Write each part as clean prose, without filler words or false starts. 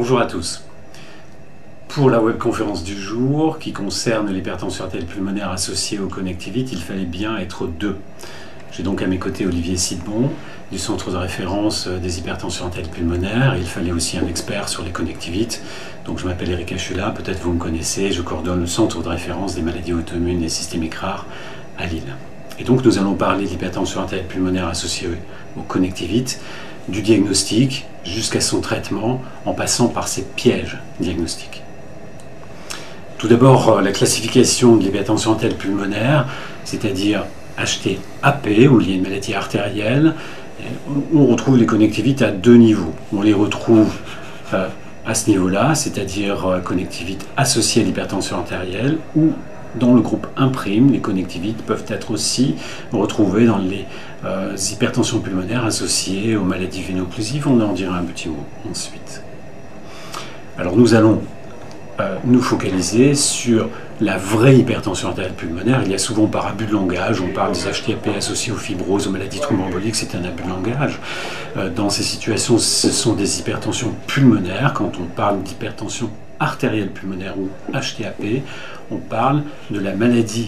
Bonjour à tous. Pour la webconférence du jour, qui concerne l'hypertension artérielle pulmonaire associée au connectivite, il fallait bien être deux. J'ai donc à mes côtés Olivier Sidbon, du centre de référence des hypertensions artérielles pulmonaires. Il fallait aussi un expert sur les connectivites. Donc je m'appelle Eric Achula, peut-être vous me connaissez, je coordonne le centre de référence des maladies auto-immunes et systémiques rares à Lille. Et donc nous allons parler de l'hypertension artérielle pulmonaire associée au connectivite, du diagnostic jusqu'à son traitement, en passant par ces pièges diagnostiques. Tout d'abord, la classification de l'hypertension artérielle pulmonaire, c'est-à-dire HTAP, où il y a une maladie artérielle. On retrouve les connectivites à deux niveaux. On les retrouve à ce niveau-là, c'est-à-dire connectivites associées à l'hypertension artérielle, ou dans le groupe 1', les connectivites peuvent être aussi retrouvées dans les hypertensions pulmonaires associées aux maladies veno-occlusives. On en dira un petit mot ensuite. Alors nous allons nous focaliser sur la vraie hypertension artérielle pulmonaire. Il y a souvent par abus de langage, on parle des HTAP associés aux fibroses, aux maladies thromboemboliques, c'est un abus de langage. Dans ces situations, ce sont des hypertensions pulmonaires. Quand on parle d'hypertension artérielle pulmonaire ou HTAP, on parle de la maladie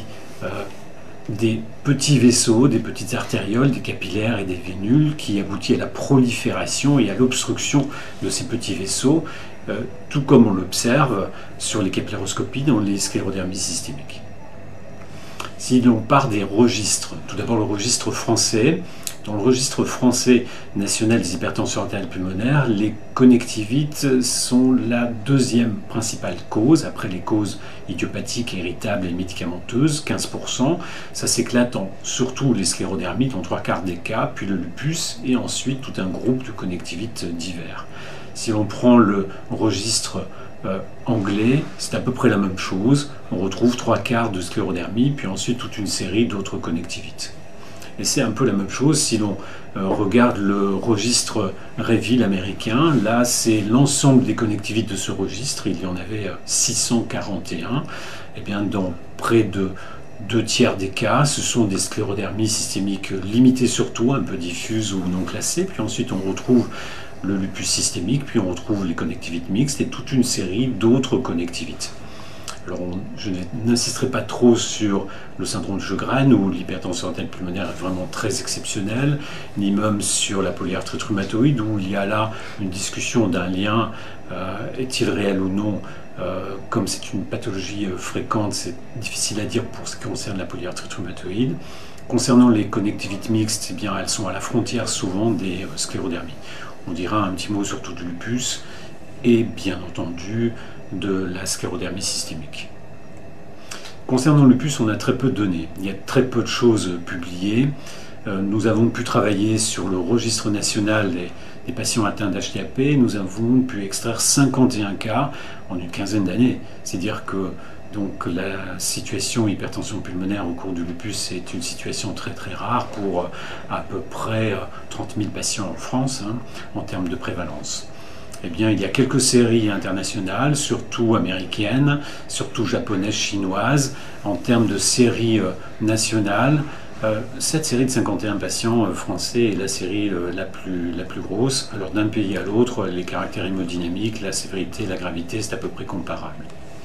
des petits vaisseaux, des petites artérioles, des capillaires et des vénules qui aboutit à la prolifération et à l'obstruction de ces petits vaisseaux, tout comme on l'observe sur les capillároscopies dans les sclérodermies systémiques. Si l'on part des registres, tout d'abord le registre français. Dans le registre français national des hypertensions artérielles pulmonaires, les connectivites sont la deuxième principale cause, après les causes idiopathiques, irritables et médicamenteuses, 15%. Ça s'éclate en surtout les sclérodermites, en 3/4 des cas, puis le lupus, et ensuite tout un groupe de connectivites divers. Si on prend le registre anglais, c'est à peu près la même chose. On retrouve 3/4 de sclérodermie, puis ensuite toute une série d'autres connectivites. Et c'est un peu la même chose si l'on regarde le registre Revil américain. Là, c'est l'ensemble des connectivites de ce registre. Il y en avait 641. Et bien, dans près de 2/3 des cas, ce sont des sclérodermies systémiques limitées surtout, un peu diffuses ou non classées. Puis ensuite, on retrouve le lupus systémique, puis on retrouve les connectivites mixtes et toute une série d'autres connectivites. Alors, je n'insisterai pas trop sur le syndrome de Sjögren, où l'hypertension artérielle pulmonaire est vraiment très exceptionnelle, ni même sur la polyarthrite rhumatoïde, où il y a là une discussion d'un lien, est-il réel ou non. Comme c'est une pathologie fréquente, c'est difficile à dire pour ce qui concerne la polyarthrite rhumatoïde. Concernant les connectivites mixtes, eh bien, elles sont à la frontière souvent des sclérodermies. On dira un petit mot surtout du lupus et bien entendu de la sclérodermie systémique. Concernant le lupus, on a très peu de données. Il y a très peu de choses publiées. Nous avons pu travailler sur le registre national des patients atteints d'HTAP. Nous avons pu extraire 51 cas en une quinzaine d'années. C'est-à-dire que donc, la situation hypertension pulmonaire au cours du lupus est une situation très très rare pour à peu près 30 000 patients en France, en termes de prévalence. Eh bien, il y a quelques séries internationales, surtout américaines, surtout japonaises, chinoises. En termes de séries nationales, cette série de 51 patients français est la série la plus grosse. Alors d'un pays à l'autre, les caractères hémodynamiques, la sévérité, la gravité, c'est à peu près comparable.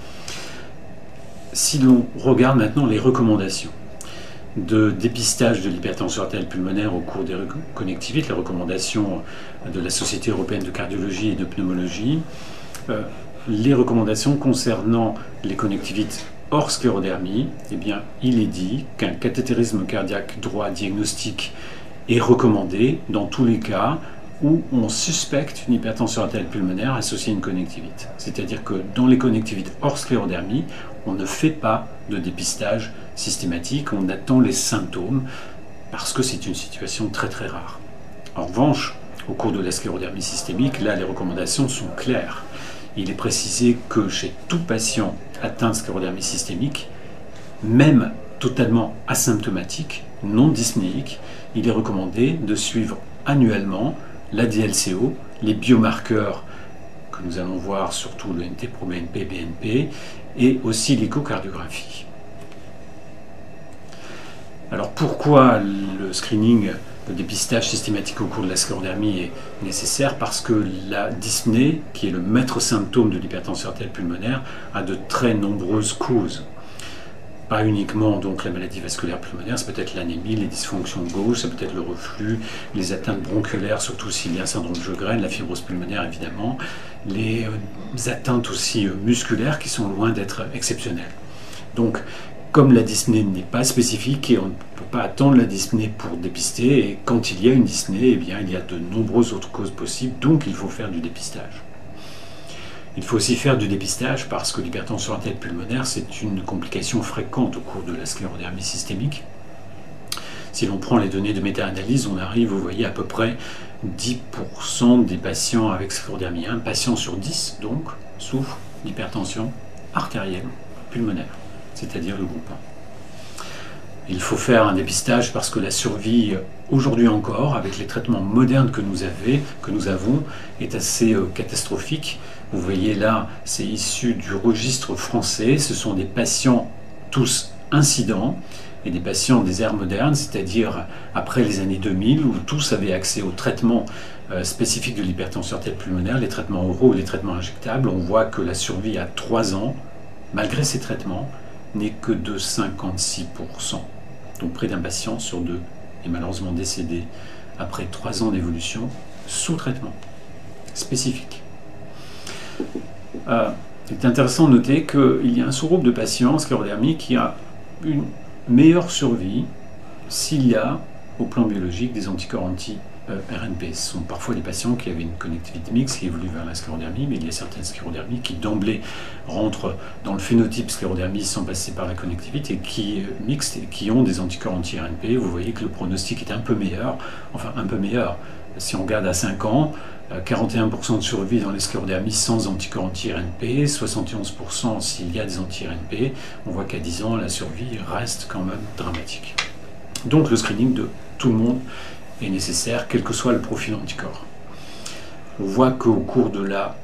Si l'on regarde maintenant les recommandations de dépistage de l'hypertension artérielle pulmonaire au cours des connectivites, les recommandations de la Société européenne de cardiologie et de pneumologie, les recommandations concernant les connectivites hors sclérodermie, eh bien, il est dit qu'un cathétérisme cardiaque droit diagnostique est recommandé dans tous les cas où on suspecte une hypertension artérielle pulmonaire associée à une connectivite. C'est-à-dire que dans les connectivites hors sclérodermie, on ne fait pas de dépistage systématique, on attend les symptômes parce que c'est une situation très très rare. En revanche, au cours de la sclérodermie systémique, là les recommandations sont claires. Il est précisé que chez tout patient atteint de sclérodermie systémique, même totalement asymptomatique, non dyspnéique, il est recommandé de suivre annuellement la DLCO, les biomarqueurs que nous allons voir, surtout le NT-proBNP, BNP, et aussi l'échocardiographie. Alors pourquoi le screening Le dépistage systématique au cours de la sclérodermie est nécessaire parce que la dyspnée, qui est le maître symptôme de l'hypertension artérielle pulmonaire, a de très nombreuses causes. Pas uniquement donc la maladie vasculaire pulmonaire, ça peut être l'anémie, les dysfonctions de gauche, ça peut être le reflux, les atteintes bronchiolaires, surtout s'il y a un syndrome de Sjögren, la fibrose pulmonaire évidemment, les atteintes aussi musculaires qui sont loin d'être exceptionnelles. Donc, comme la dyspnée n'est pas spécifique et on ne peut pas attendre la dyspnée pour dépister, et quand il y a une dyspnée, eh bien, il y a de nombreuses autres causes possibles, donc il faut faire du dépistage. Il faut aussi faire du dépistage parce que l'hypertension artérielle pulmonaire, c'est une complication fréquente au cours de la sclérodermie systémique. Si l'on prend les données de méta-analyse, on arrive, vous voyez, à peu près 10% des patients avec sclérodermie. Un patient sur 10, donc, souffre d'hypertension artérielle pulmonaire, c'est-à-dire le groupe 1. Il faut faire un dépistage parce que la survie, aujourd'hui encore, avec les traitements modernes que nous avons, est assez catastrophique. Vous voyez là, c'est issu du registre français. Ce sont des patients tous incidents et des patients des ères modernes, c'est-à-dire après les années 2000, où tous avaient accès aux traitements spécifiques de l'hypertension artérielle pulmonaire, les traitements oraux ou les traitements injectables. On voit que la survie à 3 ans, malgré ces traitements, n'est que de 56%. Donc près d'un patient sur 2 est malheureusement décédé après 3 ans d'évolution sous traitement spécifique. Il est intéressant de noter qu'il y a un sous-groupe de patients en sclérodermie qui a une meilleure survie s'il y a, au plan biologique, des anticorps anti-RNP. Ce sont parfois des patients qui avaient une connectivité mixte qui évolue vers la sclérodermie, mais il y a certaines sclérodermies qui d'emblée rentrent dans le phénotype sclérodermie sans passer par la connectivité, qui mixtes et qui ont des anticorps anti-RNP. Vous voyez que le pronostic est un peu meilleur, enfin un peu meilleur. Si on regarde à 5 ans, 41% de survie dans les sclérodermies sans anticorps anti-RNP, 71% s'il y a des anti-RNP. On voit qu'à 10 ans, la survie reste quand même dramatique. Donc le screening de tout le monde est nécessaire, quel que soit le profil anticorps. On voit qu'au cours du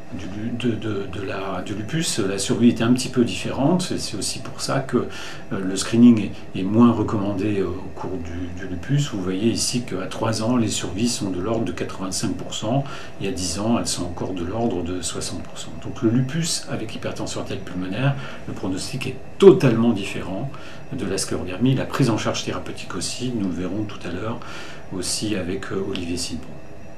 lupus, la survie était un petit peu différente. C'est aussi pour ça que le screening est moins recommandé au cours du lupus. Vous voyez ici qu'à 3 ans, les survies sont de l'ordre de 85%. Et à 10 ans, elles sont encore de l'ordre de 60%. Donc le lupus avec hypertension artérielle pulmonaire, le pronostic est totalement différent de la sclérodermie. La prise en charge thérapeutique aussi, nous le verrons tout à l'heure aussi avec Olivier Sidbon.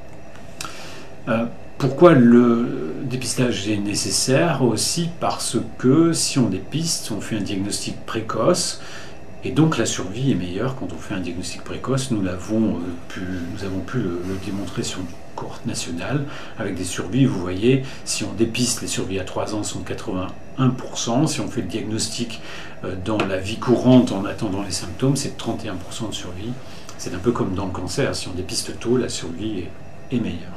Pourquoi le dépistage est nécessaire? Aussi parce que si on dépiste, on fait un diagnostic précoce, et donc la survie est meilleure quand on fait un diagnostic précoce. Nous avons pu le démontrer sur une cohorte nationale, avec des survies, vous voyez, si on dépiste, les survies à 3 ans sont de 81%, si on fait le diagnostic dans la vie courante en attendant les symptômes, c'est 31% de survie. C'est un peu comme dans le cancer, si on dépiste tôt, la survie est meilleure.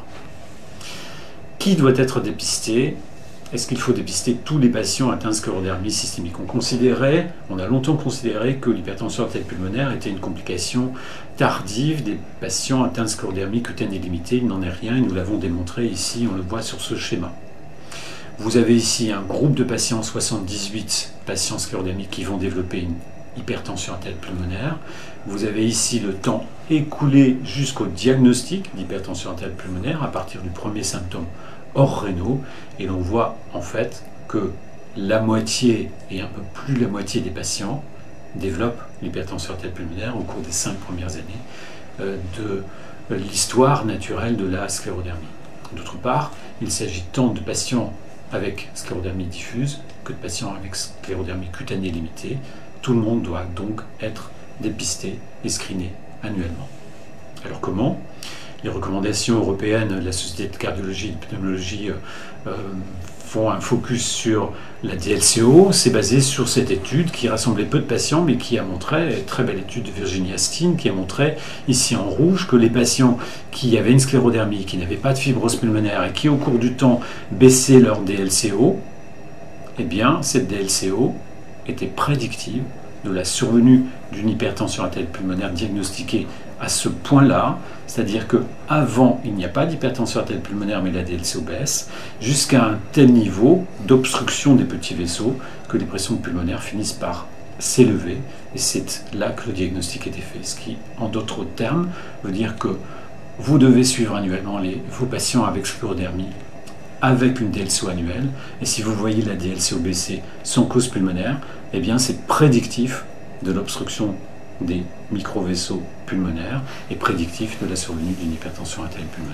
Qui doit être dépisté? Est-ce qu'il faut dépister tous les patients atteints de sclérodermie systémique? On a longtemps considéré que l'hypertension artérielle pulmonaire était une complication tardive des patients atteints de sclérodermie cutanéée limitée. Il n'en est rien et nous l'avons démontré ici, on le voit sur ce schéma. Vous avez ici un groupe de patients, 78 patients sclérodermiques qui vont développer une hypertension artérielle pulmonaire. Vous avez ici le temps écoulé jusqu'au diagnostic d'hypertension artérielle pulmonaire à partir du premier symptôme hors rénaux, et l'on voit en fait que la moitié et un peu plus la moitié des patients développent l'hypertension artérielle pulmonaire au cours des 5 premières années de l'histoire naturelle de la sclérodermie. D'autre part, il s'agit tant de patients avec sclérodermie diffuse que de patients avec sclérodermie cutanée limitée. Tout le monde doit donc être dépisté et screené annuellement. Alors comment? Les recommandations européennes de la Société de cardiologie et de pneumologie font un focus sur la DLCO. C'est basé sur cette étude qui rassemblait peu de patients, mais qui a montré, une très belle étude de Virginie Astin, qui a montré ici en rouge que les patients qui avaient une sclérodermie, qui n'avaient pas de fibrose pulmonaire et qui au cours du temps baissaient leur DLCO, eh bien cette DLCO était prédictive de la survenue d'une hypertension artérielle pulmonaire diagnostiquée à ce point-là, c'est-à-dire qu'avant, il n'y a pas d'hypertension artérielle pulmonaire, mais la DLCO baisse, jusqu'à un tel niveau d'obstruction des petits vaisseaux que les pressions pulmonaires finissent par s'est levé et c'est là que le diagnostic était fait. Ce qui, en d'autres termes, veut dire que vous devez suivre annuellement vos patients avec sclérodermie avec une DLCO annuelle, et si vous voyez la DLCO baisser sans cause pulmonaire, eh bien c'est prédictif de l'obstruction des micro-vaisseaux pulmonaires et prédictif de la survenue d'une hypertension artérielle pulmonaire.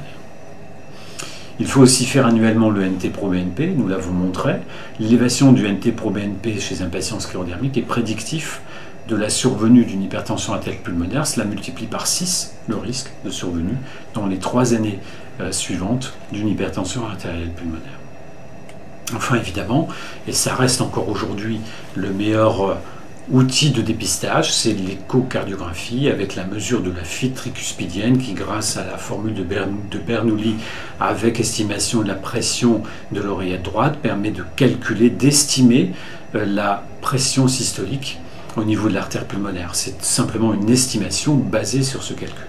Il faut aussi faire annuellement le NT-proBNP, nous l'avons montré. L'élévation du NT-proBNP chez un patient sclérodermique est prédictif de la survenue d'une hypertension artérielle pulmonaire. Cela multiplie par 6 le risque de survenue dans les 3 années suivantes d'une hypertension artérielle pulmonaire. Enfin évidemment, et ça reste encore aujourd'hui le meilleur outil de dépistage, c'est l'échocardiographie avec la mesure de la fuite tricuspidienne qui, grâce à la formule de Bernoulli avec estimation de la pression de l'oreillette droite, permet de calculer, d'estimer la pression systolique au niveau de l'artère pulmonaire. C'est simplement une estimation basée sur ce calcul.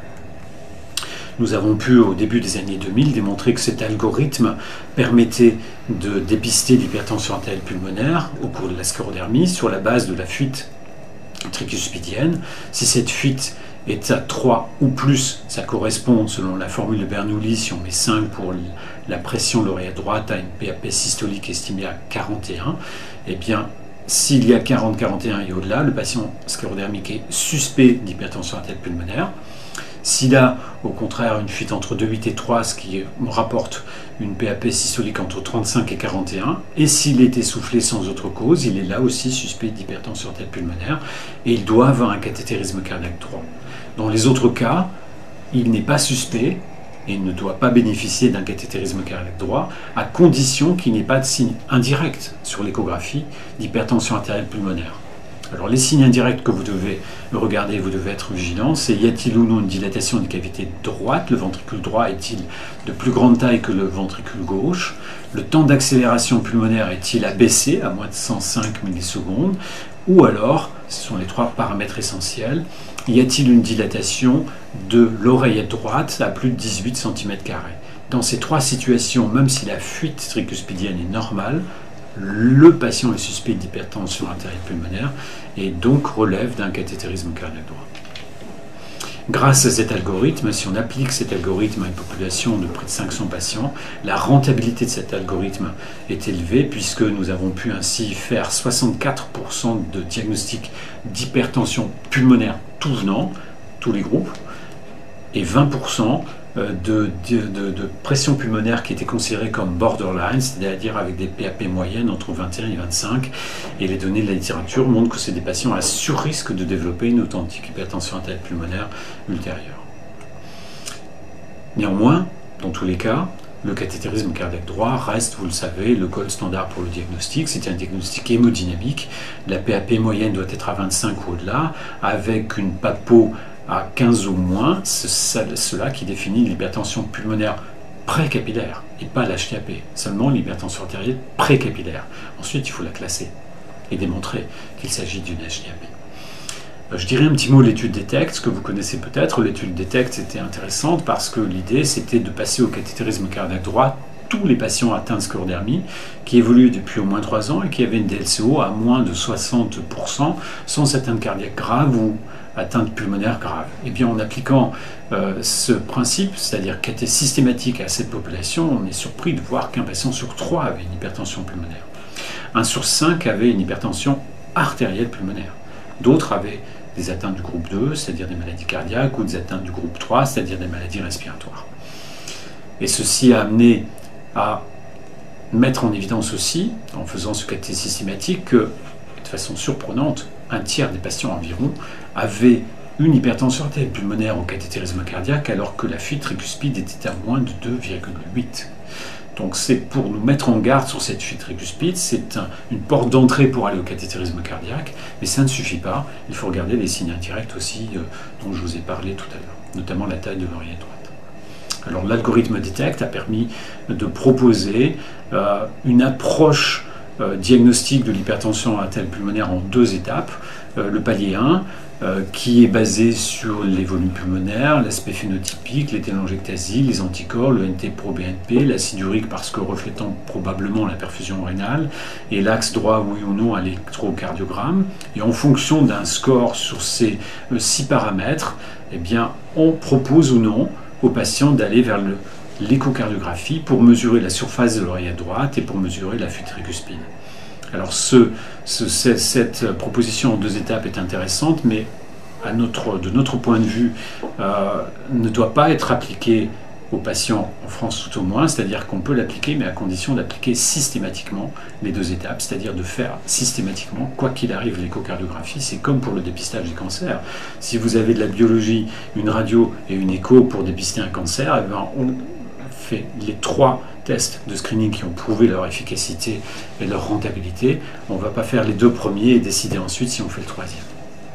Nous avons pu, au début des années 2000, démontrer que cet algorithme permettait de dépister l'hypertension artérielle pulmonaire au cours de la sclérodermie sur la base de la fuite tricuspidienne. Si cette fuite est à 3 ou plus, ça correspond, selon la formule de Bernoulli, si on met 5 pour la pression de l'oreillette droite, à une PAP systolique estimée à 41, eh bien, s'il y a 40-41 et au-delà, le patient sclérodermique est suspect d'hypertension artérielle pulmonaire. S'il a au contraire une fuite entre 2,8 et 3, ce qui me rapporte une PAP systolique entre 35 et 41, et s'il est essoufflé sans autre cause, il est là aussi suspect d'hypertension artérielle pulmonaire et il doit avoir un cathétérisme cardiaque droit. Dans les autres cas, il n'est pas suspect et ne doit pas bénéficier d'un cathétérisme cardiaque droit, à condition qu'il n'ait pas de signe indirect sur l'échographie d'hypertension artérielle pulmonaire. Alors les signes indirects que vous devez regarder, vous devez être vigilant, c'est y a-t-il ou non une dilatation des cavités droites, le ventricule droit est-il de plus grande taille que le ventricule gauche, le temps d'accélération pulmonaire est-il abaissé à moins de 105 millisecondes, ou alors, ce sont les 3 paramètres essentiels, y a-t-il une dilatation de l'oreillette droite à plus de 18 cm². Dans ces 3 situations, même si la fuite tricuspidienne est normale, le patient est suspect d'hypertension artérielle pulmonaire et donc relève d'un cathétérisme cardiaque droit. Grâce à cet algorithme, si on applique cet algorithme à une population de près de 500 patients, la rentabilité de cet algorithme est élevée puisque nous avons pu ainsi faire 64% de diagnostics d'hypertension pulmonaire tout venant, tous les groupes, et 20% de pression pulmonaire qui était considérée comme borderline, c'est-à-dire avec des PAP moyennes entre 21 et 25. Et les données de la littérature montrent que c'est des patients à sur-risque de développer une authentique hypertension artérielle pulmonaire ultérieure. Néanmoins, dans tous les cas, le cathétérisme cardiaque droit reste, vous le savez, le gold standard pour le diagnostic. C'est un diagnostic hémodynamique. La PAP moyenne doit être à 25 ou au-delà, avec une PAPO à 15 ou moins, c'est cela qui définit l'hypertension pulmonaire précapillaire et pas l'HTAP, seulement l'hypertension artérielle précapillaire. Ensuite, il faut la classer et démontrer qu'il s'agit d'une HTAP. Je dirais un petit mot de l'étude DETECT, que vous connaissez peut-être. L'étude DETECT était intéressante parce que l'idée c'était de passer au cathétérisme cardiaque droit tous les patients atteints de sclérodermie qui évoluent depuis au moins 3 ans et qui avaient une DLCO à moins de 60% sans atteinte cardiaque grave ou atteinte pulmonaire grave. Et bien en appliquant ce principe, c'est-à-dire cathé systématique à cette population, on est surpris de voir qu'un patient sur 3 avait une hypertension pulmonaire. 1 sur 5 avait une hypertension artérielle pulmonaire. D'autres avaient des atteintes du groupe 2, c'est-à-dire des maladies cardiaques, ou des atteintes du groupe 3, c'est-à-dire des maladies respiratoires. Et ceci a amené à mettre en évidence aussi, en faisant ce cathé systématique, que, de façon surprenante, un tiers des patients environ avaient une hypertension artérielle pulmonaire au cathétérisme cardiaque, alors que la fuite tricuspide était à moins de 2,8. Donc c'est pour nous mettre en garde sur cette fuite tricuspide, c'est une porte d'entrée pour aller au cathétérisme cardiaque, mais ça ne suffit pas, il faut regarder les signes indirects aussi dont je vous ai parlé tout à l'heure, notamment la taille de l'oreillette droite. Alors l'algorithme DETECT a permis de proposer une approche diagnostic de l'hypertension artérielle pulmonaire en 2 étapes. le palier 1, qui est basé sur les volumes pulmonaires, l'aspect phénotypique, les télangiectasies, les anticorps, le NT-proBNP, l'acide urique parce que reflétant probablement la perfusion rénale, et l'axe droit, oui ou non, à l'électrocardiogramme. Et en fonction d'un score sur ces 6 paramètres, eh bien, on propose ou non aux patients d'aller vers l'échocardiographie pour mesurer la surface de l'oreillette droite et pour mesurer la fuite tricuspide. Alors cette proposition en 2 étapes est intéressante, mais de notre point de vue, ne doit pas être appliquée aux patients en France tout au moins, c'est-à-dire qu'on peut l'appliquer, mais à condition d'appliquer systématiquement les 2 étapes, c'est-à-dire de faire systématiquement, quoi qu'il arrive, l'échocardiographie. C'est comme pour le dépistage du cancer. Si vous avez de la biologie, une radio et une écho pour dépister un cancer, eh bien, on fait les 3 tests de screening qui ont prouvé leur efficacité et leur rentabilité. On ne va pas faire les 2 premiers et décider ensuite si on fait le 3e.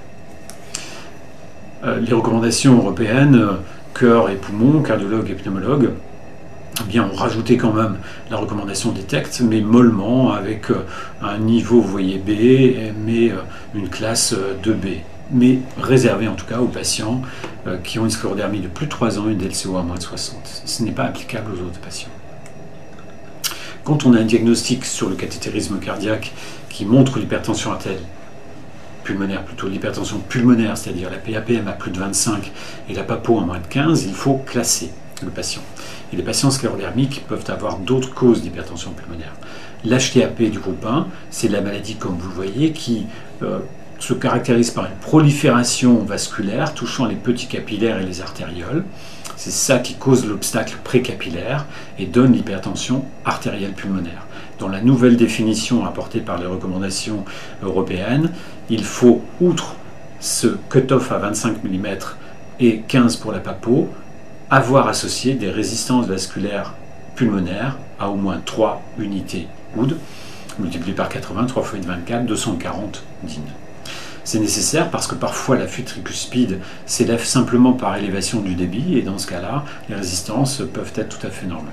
Les recommandations européennes, cœur et poumons, cardiologue et pneumologue, eh bien, ont rajouté quand même la recommandation détecte, mais mollement, avec un niveau, vous voyez, B, mais une classe 2B. Mais réservé en tout cas aux patients qui ont une sclérodermie de plus de 3 ans et une DLCO à moins de 60. Ce n'est pas applicable aux autres patients. Quand on a un diagnostic sur le cathétérisme cardiaque qui montre l'hypertension artérielle pulmonaire, plutôt l'hypertension pulmonaire, c'est-à-dire la PAPM à plus de 25 et la PAPO à moins de 15, il faut classer le patient. Et les patients sclérodermiques peuvent avoir d'autres causes d'hypertension pulmonaire. L'HTAP du groupe 1, c'est la maladie, comme vous le voyez, qui se caractérise par une prolifération vasculaire touchant les petits capillaires et les artérioles. C'est ça qui cause l'obstacle précapillaire et donne l'hypertension artérielle pulmonaire. Dans la nouvelle définition apportée par les recommandations européennes, il faut, outre ce cut-off à 25 mm et 15 pour la PAPO, avoir associé des résistances vasculaires pulmonaires à au moins 3 unités Wood, multiplié par 80, 3 x 24, 240 DIN. C'est nécessaire parce que parfois la fuite tricuspide s'élève simplement par élévation du débit et dans ce cas-là, les résistances peuvent être tout à fait normales.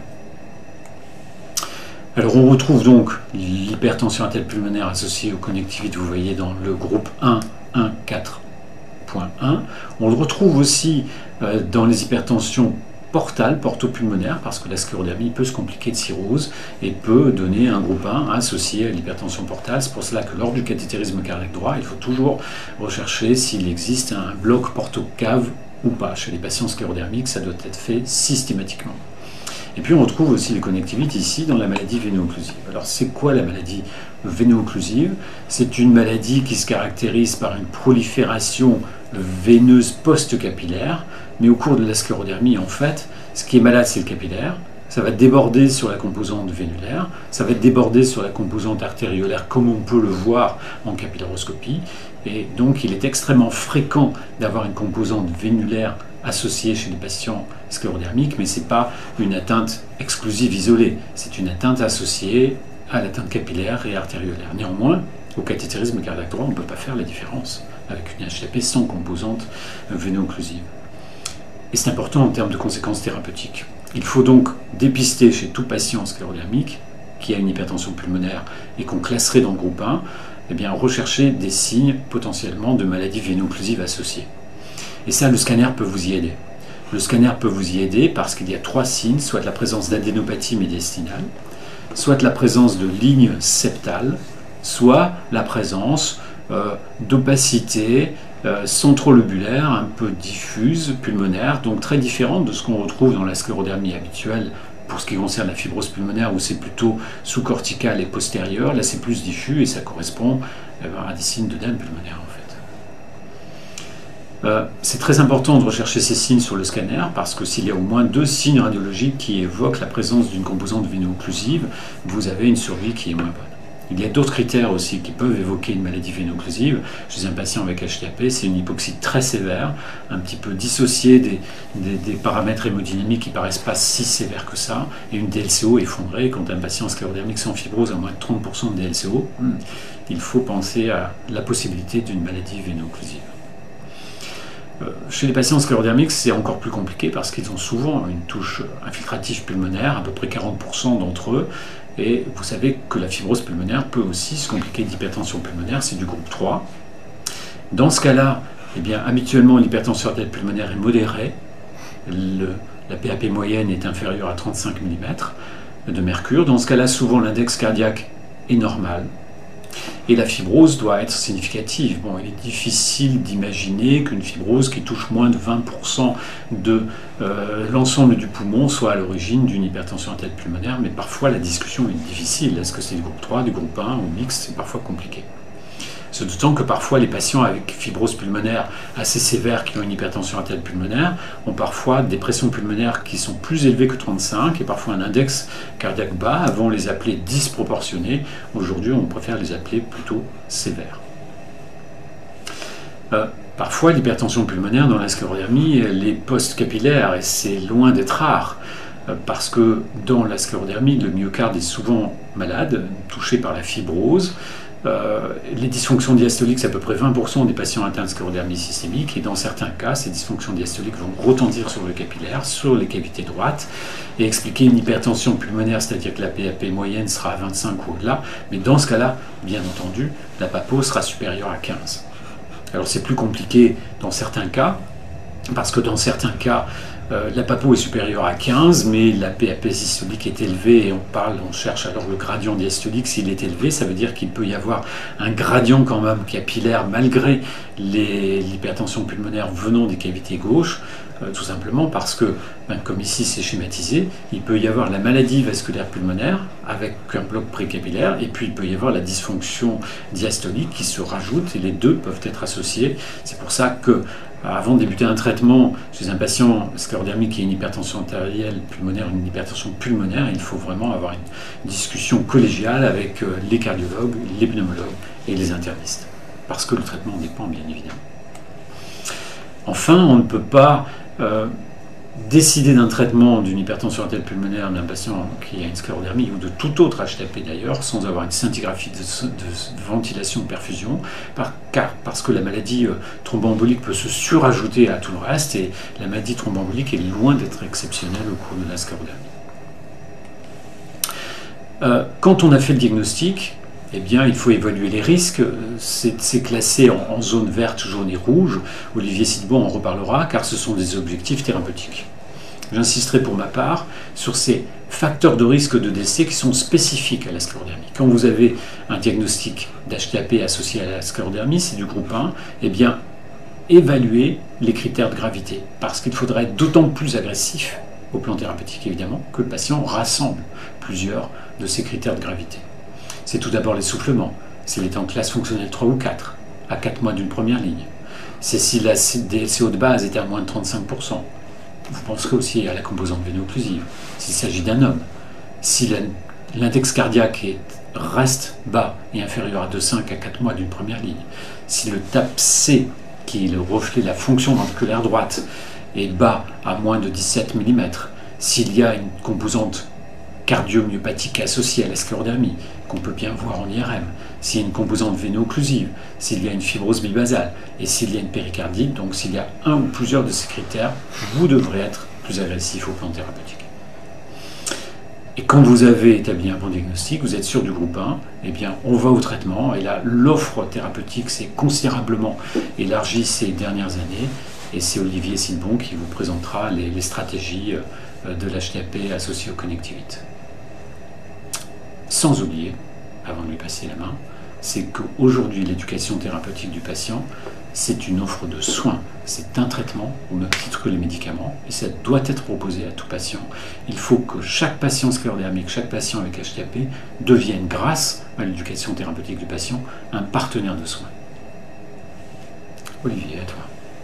Alors on retrouve donc l'hypertension artérielle pulmonaire associée aux connectivites, vous voyez dans le groupe 1, 1, 4.1. On le retrouve aussi dans les hypertensions portale, portopulmonaire, parce que la sclérodermie peut se compliquer de cirrhose et peut donner un groupe 1 associé à l'hypertension portale. C'est pour cela que lors du cathétérisme cardiaque droit, il faut toujours rechercher s'il existe un bloc porto-cave ou pas. Chez les patients sclérodermiques, ça doit être fait systématiquement. Et puis on retrouve aussi les connectivites ici dans la maladie véno-occlusive. Alors c'est quoi la maladie véno-occlusive? C'est une maladie qui se caractérise par une prolifération veineuse post-capillaire, mais au cours de la sclérodermie, en fait, ce qui est malade, c'est le capillaire. Ça va déborder sur la composante vénulaire, ça va déborder sur la composante artériolaire, comme on peut le voir en capillaroscopie. Et donc, il est extrêmement fréquent d'avoir une composante vénulaire associée chez les patients sclérodermiques, mais ce n'est pas une atteinte exclusive isolée, c'est une atteinte associée à l'atteinte capillaire et artériolaire. Néanmoins, au cathétérisme cardiaque droit, on ne peut pas faire la différence avec une HTAP sans composante véno-occlusive. Et c'est important en termes de conséquences thérapeutiques. Il faut donc dépister chez tout patient sclérodermique qui a une hypertension pulmonaire et qu'on classerait dans le groupe 1, eh bien, rechercher des signes potentiellement de maladies véno-occlusives associées. Et ça, le scanner peut vous y aider. Le scanner peut vous y aider parce qu'il y a 3 signes, soit la présence d'adénopathie médiastinale, soit la présence de lignes septales, soit la présence d'opacité centrolobulaire un peu diffuse, pulmonaire, donc très différente de ce qu'on retrouve dans la sclérodermie habituelle pour ce qui concerne la fibrose pulmonaire où c'est plutôt sous-cortical et postérieur. Là c'est plus diffus et ça correspond à des signes d'œdème pulmonaire en fait. C'est très important de rechercher ces signes sur le scanner parce que s'il y a au moins 2 signes radiologiques qui évoquent la présence d'une composante véno-occlusive, vous avez une survie qui est moins bonne. Il y a d'autres critères aussi qui peuvent évoquer une maladie véno-occlusive. Chez un patient avec HTAP, c'est une hypoxie très sévère, un petit peu dissociée des paramètres hémodynamiques qui ne paraissent pas si sévères que ça, et une DLCO effondrée. Quand un patient sclérodermique sans fibrose a moins de 30% de DLCO, il faut penser à la possibilité d'une maladie véno-occlusive. Chez les patients sclérodermiques, c'est encore plus compliqué parce qu'ils ont souvent une touche infiltrative pulmonaire, à peu près 40% d'entre eux. Et vous savez que la fibrose pulmonaire peut aussi se compliquer d'hypertension pulmonaire, c'est du groupe 3. Dans ce cas-là, eh bien, habituellement, l'hypertension artérielle pulmonaire est modérée. La PAP moyenne est inférieure à 35 mm de mercure. Dans ce cas-là, souvent, l'index cardiaque est normal. Et la fibrose doit être significative. Bon, il est difficile d'imaginer qu'une fibrose qui touche moins de 20% de l'ensemble du poumon soit à l'origine d'une hypertension artérielle pulmonaire, mais parfois la discussion est difficile. Est-ce que c'est du groupe 3, du groupe 1 ou mixte? C'est parfois compliqué. Ce d'autant que parfois les patients avec fibrose pulmonaire assez sévère qui ont une hypertension artérielle pulmonaire ont parfois des pressions pulmonaires qui sont plus élevées que 35 et parfois un index cardiaque bas. Avant on les appelait disproportionnés, aujourd'hui on préfère les appeler plutôt sévères. Parfois l'hypertension pulmonaire dans la sclérodermie elle est post-capillaire et c'est loin d'être rare. Parce que dans la sclérodermie, le myocarde est souvent malade, touché par la fibrose. Les dysfonctions diastoliques, c'est à peu près 20% des patients atteints de sclérodermie systémique, et dans certains cas, ces dysfonctions diastoliques vont retentir sur le capillaire, sur les cavités droites, et expliquer une hypertension pulmonaire, c'est-à-dire que la PAP moyenne sera à 25 ou au-delà, mais dans ce cas-là, bien entendu, la PAPO sera supérieure à 15. Alors c'est plus compliqué dans certains cas, parce que dans certains cas, la PAPO est supérieure à 15, mais la PAP systolique est élevée et on cherche alors le gradient diastolique. S'il est élevé, ça veut dire qu'il peut y avoir un gradient quand même capillaire malgré l'hypertension pulmonaire venant des cavités gauches, tout simplement parce que, comme ici c'est schématisé, il peut y avoir la maladie vasculaire pulmonaire avec un bloc précapillaire et puis il peut y avoir la dysfonction diastolique qui se rajoute et les deux peuvent être associés. C'est pour ça que avant de débuter un traitement chez un patient sclérodermique qui a une hypertension artérielle pulmonaire, une hypertension pulmonaire, il faut vraiment avoir une discussion collégiale avec les cardiologues, les pneumologues et les internistes. Parce que le traitement dépend bien évidemment. Enfin, on ne peut pas décider d'un traitement d'une hypertension artérielle pulmonaire d'un patient qui a une sclérodermie ou de tout autre HTAP d'ailleurs, sans avoir une scintigraphie de ventilation-perfusion, parce que la maladie thromboembolique peut se surajouter à tout le reste et la maladie thromboembolique est loin d'être exceptionnelle au cours de la sclérodermie. Quand on a fait le diagnostic, eh bien, il faut évaluer les risques. C'est classé en zone verte, jaune et rouge. Olivier Sidbon en reparlera, car ce sont des objectifs thérapeutiques. J'insisterai pour ma part sur ces facteurs de risque de décès qui sont spécifiques à la sclérodermie. Quand vous avez un diagnostic d'HTAP associé à la sclérodermie, c'est du groupe 1, eh bien, évaluez les critères de gravité, parce qu'il faudra être d'autant plus agressif, au plan thérapeutique évidemment, que le patient rassemble plusieurs de ces critères de gravité. C'est tout d'abord l'essoufflement, s'il est en classe fonctionnelle 3 ou 4, à 4 mois d'une première ligne. C'est si la DLCO de base était à moins de 35%. Vous penserez aussi à la composante veno-occlusive, s'il s'agit d'un homme. Si l'index cardiaque reste bas et inférieur à 2,5 à 4 mois d'une première ligne. Si le TAP-C, qui est le reflet de la fonction ventriculaire droite, est bas à moins de 17 mm. S'il y a une composante cardiomyopathique associée à la sclérodermie, qu'on peut bien voir en IRM, s'il y a une composante veno-occlusive, s'il y a une fibrose bilbasale et s'il y a une péricardite, donc s'il y a un ou plusieurs de ces critères, vous devrez être plus agressif au plan thérapeutique. Et quand vous avez établi un bon diagnostic, vous êtes sûr du groupe 1, eh bien on va au traitement, et là l'offre thérapeutique s'est considérablement élargie ces dernières années, et c'est Olivier Sidbon qui vous présentera les stratégies de l'HTAP associées aux connectivites. Sans oublier, avant de lui passer la main, c'est qu'aujourd'hui l'éducation thérapeutique du patient, c'est une offre de soins, c'est un traitement au même titre que les médicaments, et ça doit être proposé à tout patient. Il faut que chaque patient sclérodermique, chaque patient avec HTAP devienne, grâce à l'éducation thérapeutique du patient, un partenaire de soins. Olivier, à toi.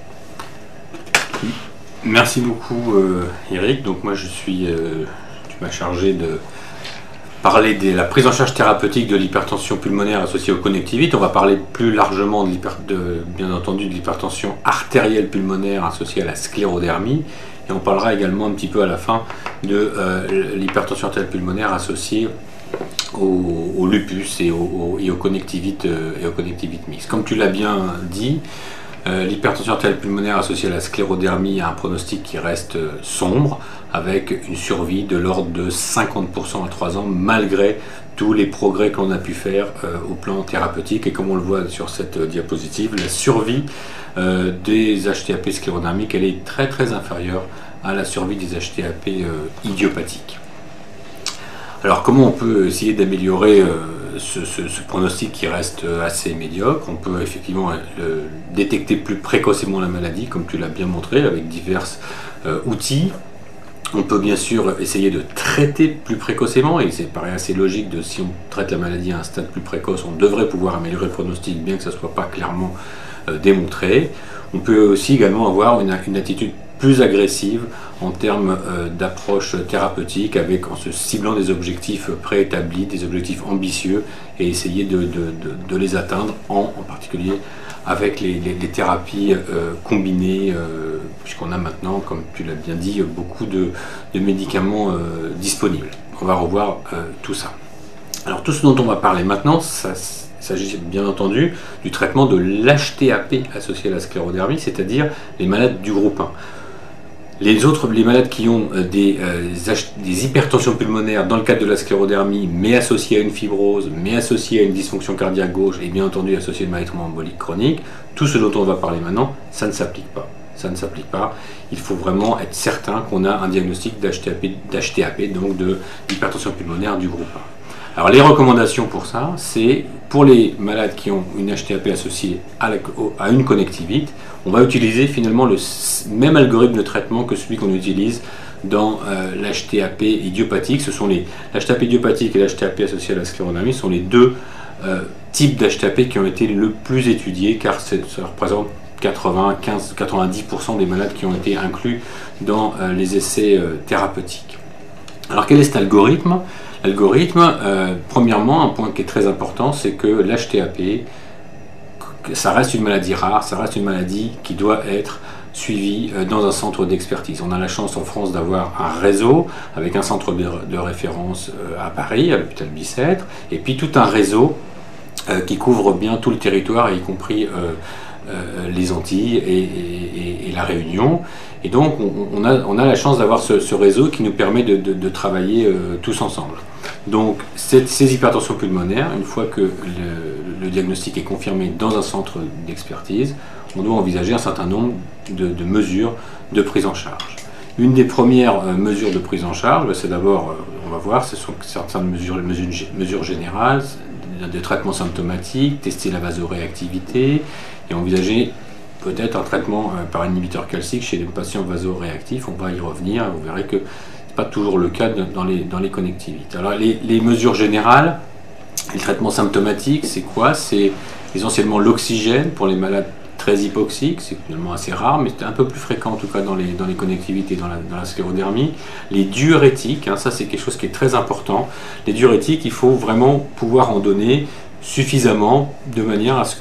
Merci beaucoup Eric. Donc moi tu m'as chargé de parler de la prise en charge thérapeutique de l'hypertension pulmonaire associée aux connectivites. On va parler plus largement bien entendu de l'hypertension artérielle pulmonaire associée à la sclérodermie. Et on parlera également un petit peu à la fin de l'hypertension artérielle pulmonaire associée au lupus et aux connectivites mixtes. Comme tu l'as bien dit, L'hypertension artérielle pulmonaire associée à la sclérodermie a un pronostic qui reste sombre, avec une survie de l'ordre de 50% à 3 ans, malgré tous les progrès qu'on a pu faire au plan thérapeutique. Et comme on le voit sur cette diapositive, la survie des HTAP sclérodermiques, elle est très inférieure à la survie des HTAP idiopathiques. Alors comment on peut essayer d'améliorer ce pronostic qui reste assez médiocre? On peut effectivement détecter plus précocement la maladie, comme tu l'as bien montré, avec divers outils. On peut bien sûr essayer de traiter plus précocement, et c'est paraît assez logique de si on traite la maladie à un stade plus précoce, on devrait pouvoir améliorer le pronostic, bien que ça ne soit pas clairement démontré. On peut aussi également avoir une attitude plus agressive en termes d'approche thérapeutique, en se ciblant des objectifs préétablis, des objectifs ambitieux, et essayer de les atteindre, en particulier avec les thérapies combinées, puisqu'on a maintenant, comme tu l'as bien dit, beaucoup de médicaments disponibles. On va revoir tout ça. Alors tout ce dont on va parler maintenant, il s'agit bien entendu du traitement de l'HTAP associé à la sclérodermie, c'est-à-dire les malades du groupe 1. Les malades qui ont des hypertensions pulmonaires dans le cadre de la sclérodermie, mais associées à une fibrose, mais associées à une dysfonction cardiaque gauche, et bien entendu associées à une maladie embolique chronique, tout ce dont on va parler maintenant, ça ne s'applique pas. Ça ne s'applique pas. Il faut vraiment être certain qu'on a un diagnostic d'HTAP, donc de l'hypertension pulmonaire du groupe 1. Alors les recommandations pour ça, c'est pour les malades qui ont une HTAP associée à une connectivite, on va utiliser finalement le même algorithme de traitement que celui qu'on utilise dans l'HTAP idiopathique. L'HTAP idiopathique et l'HTAP associé à la sclérodermie sont les deux types d'HTAP qui ont été le plus étudiés, car ça représente 90% des malades qui ont été inclus dans les essais thérapeutiques. Alors quel est cet algorithme? L'algorithme, premièrement, un point qui est très important, c'est que l'HTAP, ça reste une maladie rare, ça reste une maladie qui doit être suivie dans un centre d'expertise. On a la chance en France d'avoir un réseau avec un centre de référence à Paris, à l'hôpital Bicêtre, et puis tout un réseau qui couvre bien tout le territoire, y compris les Antilles et la Réunion. Et donc on a la chance d'avoir ce réseau qui nous permet de travailler tous ensemble. Donc ces hypertensions pulmonaires, une fois que le diagnostic est confirmé dans un centre d'expertise, on doit envisager un certain nombre de mesures de prise en charge. Une des premières mesures de prise en charge, c'est d'abord, on va voir, ce sont certaines mesures générales, des traitements symptomatiques, tester la vasoréactivité et envisager peut-être un traitement par inhibiteur calcique chez les patients vasoréactifs. On va y revenir, vous verrez que ce n'est pas toujours le cas dans les connectivites. Alors les mesures générales, les traitements symptomatiques, c'est quoi? C'est essentiellement l'oxygène pour les malades très hypoxiques, c'est finalement assez rare, mais c'est un peu plus fréquent en tout cas dans les connectivites et dans la sclérodermie. Les diurétiques, ça c'est quelque chose qui est très important. Les diurétiques, il faut vraiment pouvoir en donner suffisamment de manière à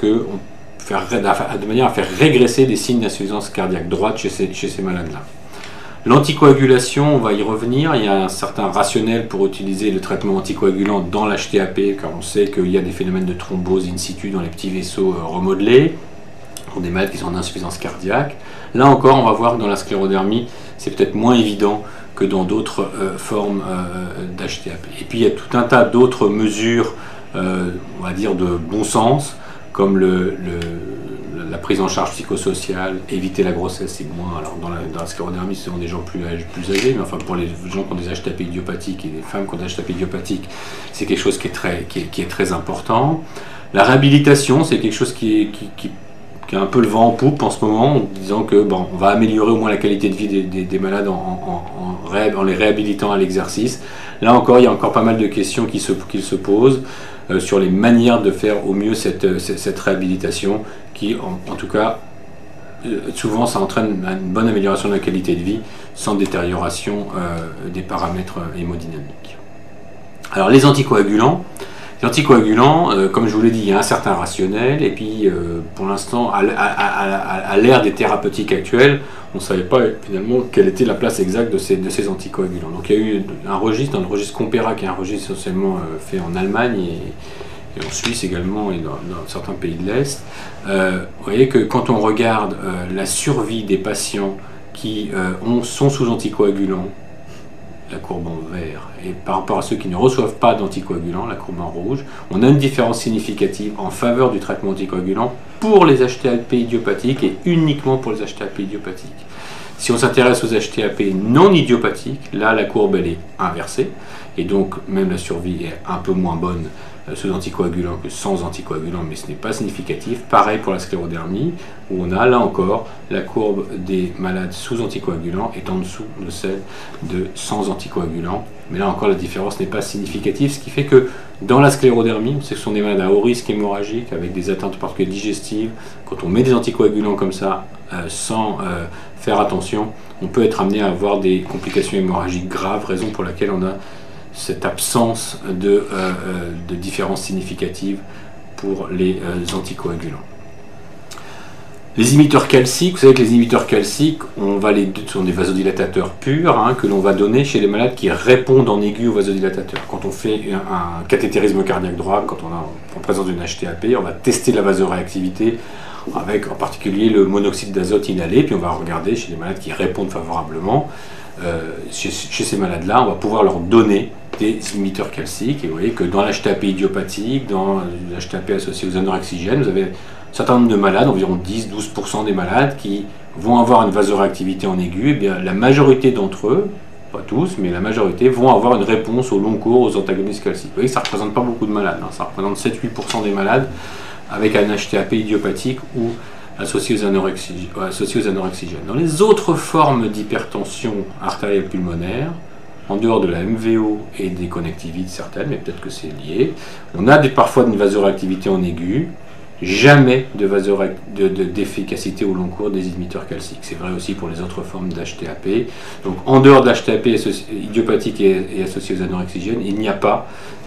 faire régresser des signes d'insuffisance cardiaque droite chez ces malades-là. L'anticoagulation, on va y revenir, il y a un certain rationnel pour utiliser le traitement anticoagulant dans l'HTAP, car on sait qu'il y a des phénomènes de thrombose in situ dans les petits vaisseaux remodelés, pour des malades qui sont en insuffisance cardiaque. Là encore, on va voir que dans la sclérodermie, c'est peut-être moins évident que dans d'autres formes d'HTAP. Et puis il y a tout un tas d'autres mesures, on va dire de bon sens, comme la prise en charge psychosociale, éviter la grossesse, c'est moins. Alors dans la sclérodermie, ce sont des gens plus âgés, mais enfin pour les gens qui ont des HTAP idiopathiques et les femmes qui ont des HTAP idiopathiques, c'est quelque chose qui est très important. La réhabilitation, c'est quelque chose qui a un peu le vent en poupe en ce moment, en disant que on va améliorer au moins la qualité de vie des malades en les réhabilitant à l'exercice. Là encore, il y a encore pas mal de questions qui se posent sur les manières de faire au mieux cette réhabilitation, qui en tout cas, souvent ça entraîne une bonne amélioration de la qualité de vie sans détérioration des paramètres hémodynamiques. Alors les anticoagulants, comme je vous l'ai dit, il y a un certain rationnel, et puis pour l'instant, à l'ère des thérapeutiques actuelles, on ne savait pas finalement quelle était la place exacte de ces anticoagulants. Donc il y a eu un registre, dans le registre Compera, qui est un registre essentiellement fait en Allemagne, et en Suisse également, et dans certains pays de l'Est. Vous voyez que quand on regarde la survie des patients qui sont sous anticoagulants, la courbe en vert, et par rapport à ceux qui ne reçoivent pas d'anticoagulants, la courbe en rouge, on a une différence significative en faveur du traitement anticoagulant pour les HTAP idiopathiques et uniquement pour les HTAP idiopathiques. Si on s'intéresse aux HTAP non idiopathiques, là la courbe elle est inversée, et donc même la survie est un peu moins bonne sous anticoagulants que sans anticoagulants, mais ce n'est pas significatif. Pareil pour la sclérodermie, où on a là encore la courbe des malades sous anticoagulants est en dessous de celle de sans anticoagulants. Mais là encore la différence n'est pas significative, ce qui fait que dans la sclérodermie, on sait que ce sont des malades à haut risque hémorragique avec des atteintes particulières digestives. Quand on met des anticoagulants comme ça sans faire attention, on peut être amené à avoir des complications hémorragiques graves, raison pour laquelle on a cette absence de différence significative pour les anticoagulants. Les inhibiteurs calciques, vous savez que les inhibiteurs calciques, ce sont des vasodilatateurs purs que l'on va donner chez les malades qui répondent en aigu aux vasodilatateurs. Quand on fait un cathétérisme cardiaque droit, quand on est en présence d'une HTAP, on va tester la vasoréactivité avec en particulier le monoxyde d'azote inhalé, puis on va regarder chez les malades qui répondent favorablement. Chez ces malades-là, on va pouvoir leur donner des inhibiteurs calciques. Et vous voyez que dans l'HTAP idiopathique, dans l'HTAP associé aux anorexigiennes, vous avez un certain nombre de malades, environ 10-12% des malades, qui vont avoir une vasoréactivité en aigu. Et bien, la majorité d'entre eux, pas tous, mais la majorité, vont avoir une réponse au long cours aux antagonistes calciques. Vous voyez que ça ne représente pas beaucoup de malades, ça représente 7-8% des malades avec un HTAP idiopathique ou associés aux anorexigiennes. Dans les autres formes d'hypertension artérielle pulmonaire, en dehors de la MVO et des connectivites certaines, mais peut-être que c'est lié, on a parfois une vasoréactivité en aigu, jamais d'efficacité au long cours des inhibiteurs calciques. C'est vrai aussi pour les autres formes d'HTAP. Donc en dehors de l'HTAP idiopathique et associé aux anorexigiennes, il n'y a pas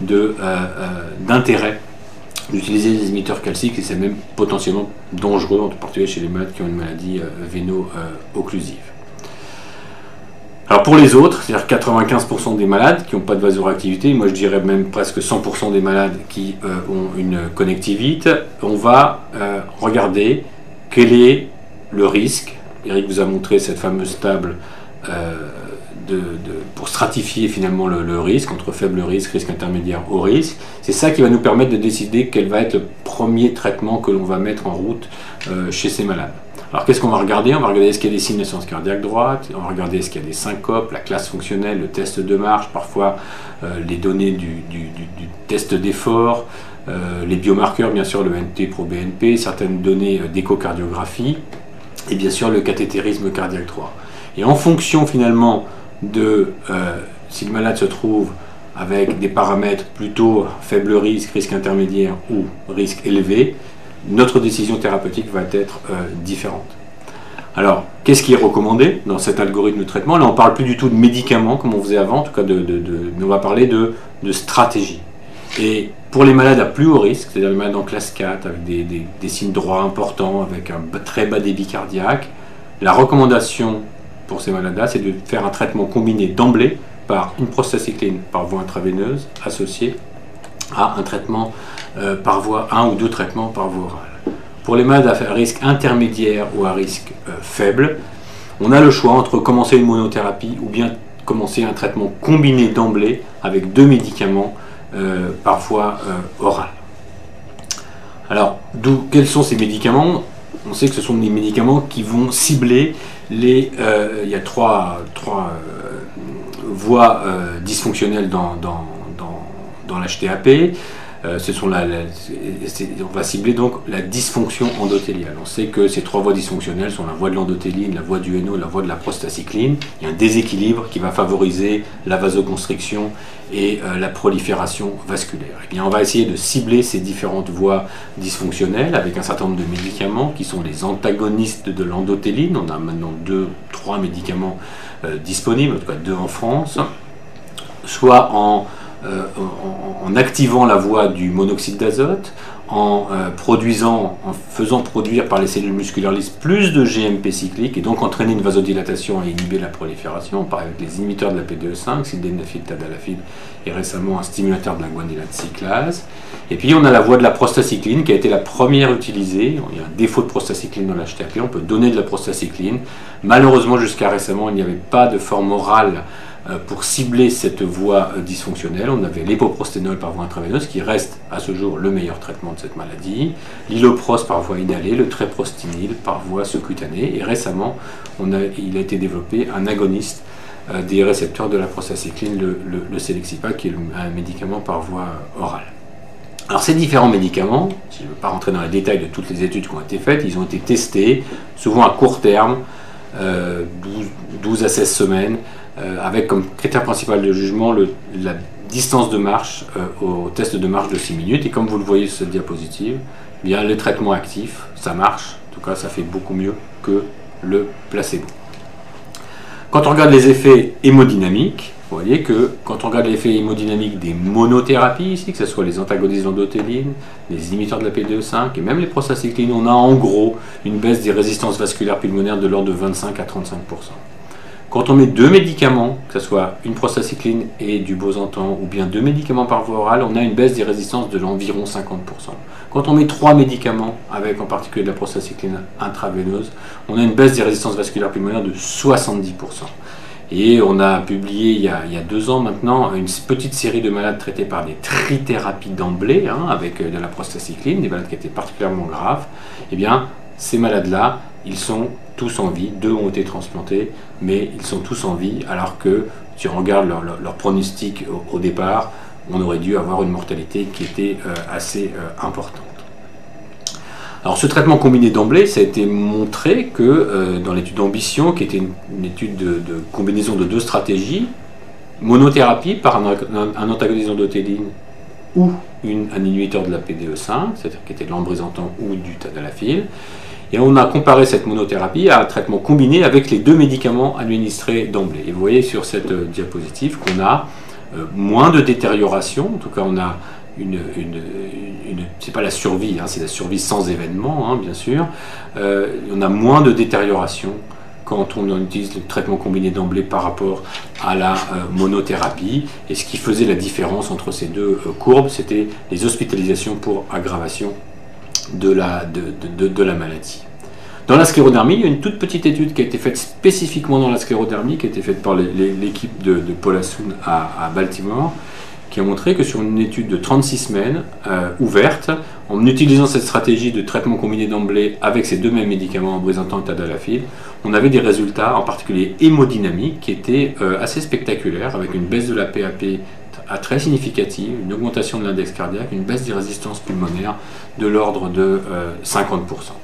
d'intérêt d'utiliser des inhibiteurs calciques, et c'est même potentiellement dangereux, en particulier chez les malades qui ont une maladie véno-occlusive. Alors pour les autres, c'est-à-dire 95% des malades qui n'ont pas de vasoréactivité, moi je dirais même presque 100% des malades qui ont une connectivite, on va regarder quel est le risque. Eric vous a montré cette fameuse table pour stratifier finalement le risque, entre faible risque, risque intermédiaire, haut risque. C'est ça qui va nous permettre de décider quel va être le premier traitement que l'on va mettre en route chez ces malades. Alors qu'est-ce qu'on va regarder? On va regarder est-ce qu'il y a des signes d'insuffisance cardiaque droite, on va regarder est-ce qu'il y a des syncopes, la classe fonctionnelle, le test de marche, parfois les données du test d'effort, les biomarqueurs, bien sûr le NT-proBNP, certaines données d'échocardiographie, et bien sûr le cathétérisme cardiaque droit. Et en fonction finalement de si le malade se trouve avec des paramètres plutôt faible risque, risque intermédiaire ou risque élevé, notre décision thérapeutique va être différente. Alors, qu'est-ce qui est recommandé dans cet algorithme de traitement? Là, on ne parle plus du tout de médicaments comme on faisait avant, en tout cas mais on va parler de stratégie. Et pour les malades à plus haut risque, c'est-à-dire les malades en classe 4, avec des signes droits importants, avec un très bas débit cardiaque, la recommandation pour ces malades-là, c'est de faire un traitement combiné d'emblée par une prostacycline par voie intraveineuse associée à un traitement par voie, un ou deux traitements par voie orale. Pour les malades à risque intermédiaire ou à risque faible, on a le choix entre commencer une monothérapie ou bien commencer un traitement combiné d'emblée avec 2 médicaments par voie orale. Alors, quels sont ces médicaments? On sait que ce sont des médicaments qui vont cibler il y a trois voies dysfonctionnelles dans l'HTAP. On va cibler donc la dysfonction endothéliale. On sait que ces 3 voies dysfonctionnelles sont la voie de l'endothéline, la voie du NO, la voie de la prostacycline. Il y a un déséquilibre qui va favoriser la vasoconstriction et la prolifération vasculaire. Et bien, on va essayer de cibler ces différentes voies dysfonctionnelles avec un certain nombre de médicaments qui sont les antagonistes de l'endothéline. On a maintenant 2-3 médicaments disponibles, en tout cas 2 en France, soit en activant la voie du monoxyde d'azote, en faisant produire par les cellules musculaires lisses plus de GMP cyclique et donc entraîner une vasodilatation et inhiber la prolifération, par avec les inhibiteurs de la PDE5, sildenafil, tadalafil et récemment un stimulateur de la guanylate cyclase. Et puis on a la voie de la prostacycline qui a été la première utilisée. Il y a un défaut de prostacycline dans l'HTAP, on peut donner de la prostacycline. Malheureusement jusqu'à récemment il n'y avait pas de forme orale pour cibler cette voie dysfonctionnelle. On avait l'époprosténol par voie intraveineuse qui reste à ce jour le meilleur traitement de cette maladie, l'ilopros par voie inhalée, le treprostinil par voie sous-cutanée et récemment il a été développé un agoniste des récepteurs de la prostacycline, le Celexipa, qui est un médicament par voie orale. Alors ces différents médicaments, je ne veux pas rentrer dans les détails de toutes les études qui ont été faites, ils ont été testés, souvent à court terme, 12 à 16 semaines, avec comme critère principal de jugement la distance de marche au test de marche de 6 minutes. Et comme vous le voyez sur cette diapositive, eh bien, le traitement actif, ça marche, en tout cas ça fait beaucoup mieux que le placebo. Quand on regarde les effets hémodynamiques, vous voyez que quand on regarde l'effet hémodynamique des monothérapies ici, que ce soit les antagonistes d'endothéline, les inhibiteurs de la PDE5 et même les prostacyclines, on a en gros une baisse des résistances vasculaires pulmonaires de l'ordre de 25 à 35%. Quand on met deux médicaments, que ce soit une prostacycline et du bosentan, ou bien deux médicaments par voie orale, on a une baisse des résistances de l'environ 50%. Quand on met trois médicaments, avec en particulier de la prostacycline intraveineuse, on a une baisse des résistances vasculaires pulmonaires de 70%. Et on a publié il y a 2 ans maintenant une petite série de malades traités par des trithérapies d'emblée, avec de la prostacycline, des malades qui étaient particulièrement graves. Eh bien, ces malades-là, ils sont tous en vie, 2 ont été transplantés, mais ils sont tous en vie, alors que si on regarde leur pronostic au départ, on aurait dû avoir une mortalité qui était assez importante. Alors ce traitement combiné d'emblée, ça a été montré que dans l'étude d'ambition, qui était une étude de combinaison de 2 stratégies, monothérapie par un antagoniste d'endothéline ou un inhibiteur de la PDE5, c'est-à-dire qui était de l'ambrisentan ou du tadalafil, et on a comparé cette monothérapie à un traitement combiné avec les 2 médicaments administrés d'emblée. Et vous voyez sur cette diapositive qu'on a moins de détérioration, en tout cas on a c'est pas la survie, c'est la survie sans événement, bien sûr. On a moins de détérioration quand on utilise le traitement combiné d'emblée par rapport à la monothérapie. Et ce qui faisait la différence entre ces 2 courbes, c'était les hospitalisations pour aggravation de la maladie. Dans la sclérodermie, il y a une toute petite étude qui a été faite spécifiquement dans la sclérodermie, qui a été faite par l'équipe de Paul Assoun à Baltimore, qui a montré que sur une étude de 36 semaines ouverte, en utilisant cette stratégie de traitement combiné d'emblée avec ces 2 mêmes médicaments, ambrisentan et tadalafil, on avait des résultats, en particulier hémodynamiques, qui étaient assez spectaculaires, avec une baisse de la PAP très significative, une augmentation de l'index cardiaque, une baisse des résistances pulmonaires de l'ordre de 50%.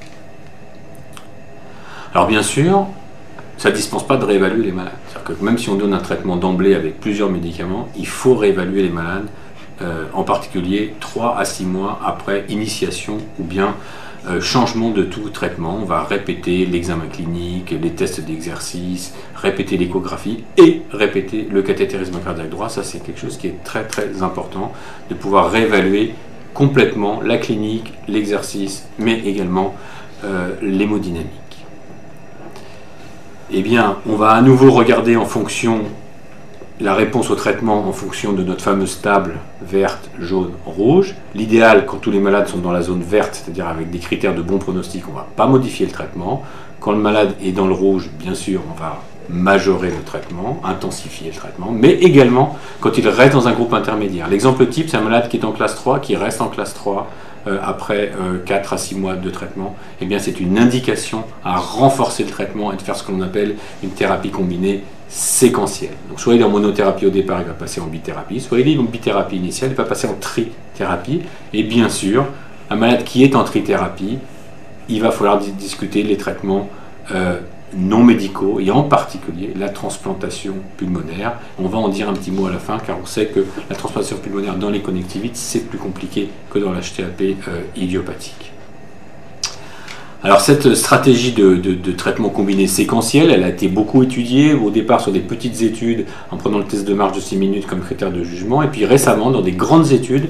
Alors bien sûr, ça ne dispense pas de réévaluer les malades. C'est-à-dire que même si on donne un traitement d'emblée avec plusieurs médicaments, il faut réévaluer les malades, en particulier 3 à 6 mois après initiation ou bien changement de tout traitement. On va répéter l'examen clinique, les tests d'exercice, répéter l'échographie et répéter le cathétérisme cardiaque droit. Ça, c'est quelque chose qui est très très important, de pouvoir réévaluer complètement la clinique, l'exercice, mais également l'hémodynamique. Eh bien, on va à nouveau regarder en fonction la réponse au traitement en fonction de notre fameuse table verte, jaune, rouge. L'idéal, quand tous les malades sont dans la zone verte, c'est-à-dire avec des critères de bon pronostic, on ne va pas modifier le traitement. Quand le malade est dans le rouge, bien sûr, on va majorer le traitement, intensifier le traitement, mais également quand il reste dans un groupe intermédiaire. L'exemple type, c'est un malade qui est en classe 3, qui reste en classe 3 après 4 à 6 mois de traitement. Eh bien, c'est une indication à renforcer le traitement et de faire ce que l'on appelle une thérapie combinée séquentielle. Donc, soit il est en monothérapie au départ, il va passer en bithérapie, soit il est en bithérapie initiale, il va passer en trithérapie. Et bien sûr, un malade qui est en trithérapie, il va falloir discuter les traitements non médicaux et en particulier la transplantation pulmonaire. On va en dire un petit mot à la fin car on sait que la transplantation pulmonaire dans les connectivites c'est plus compliqué que dans l'HTAP idiopathique. Alors cette stratégie de traitement combiné séquentiel, elle a été beaucoup étudiée au départ sur des petites études en prenant le test de marche de 6 minutes comme critère de jugement et puis récemment dans des grandes études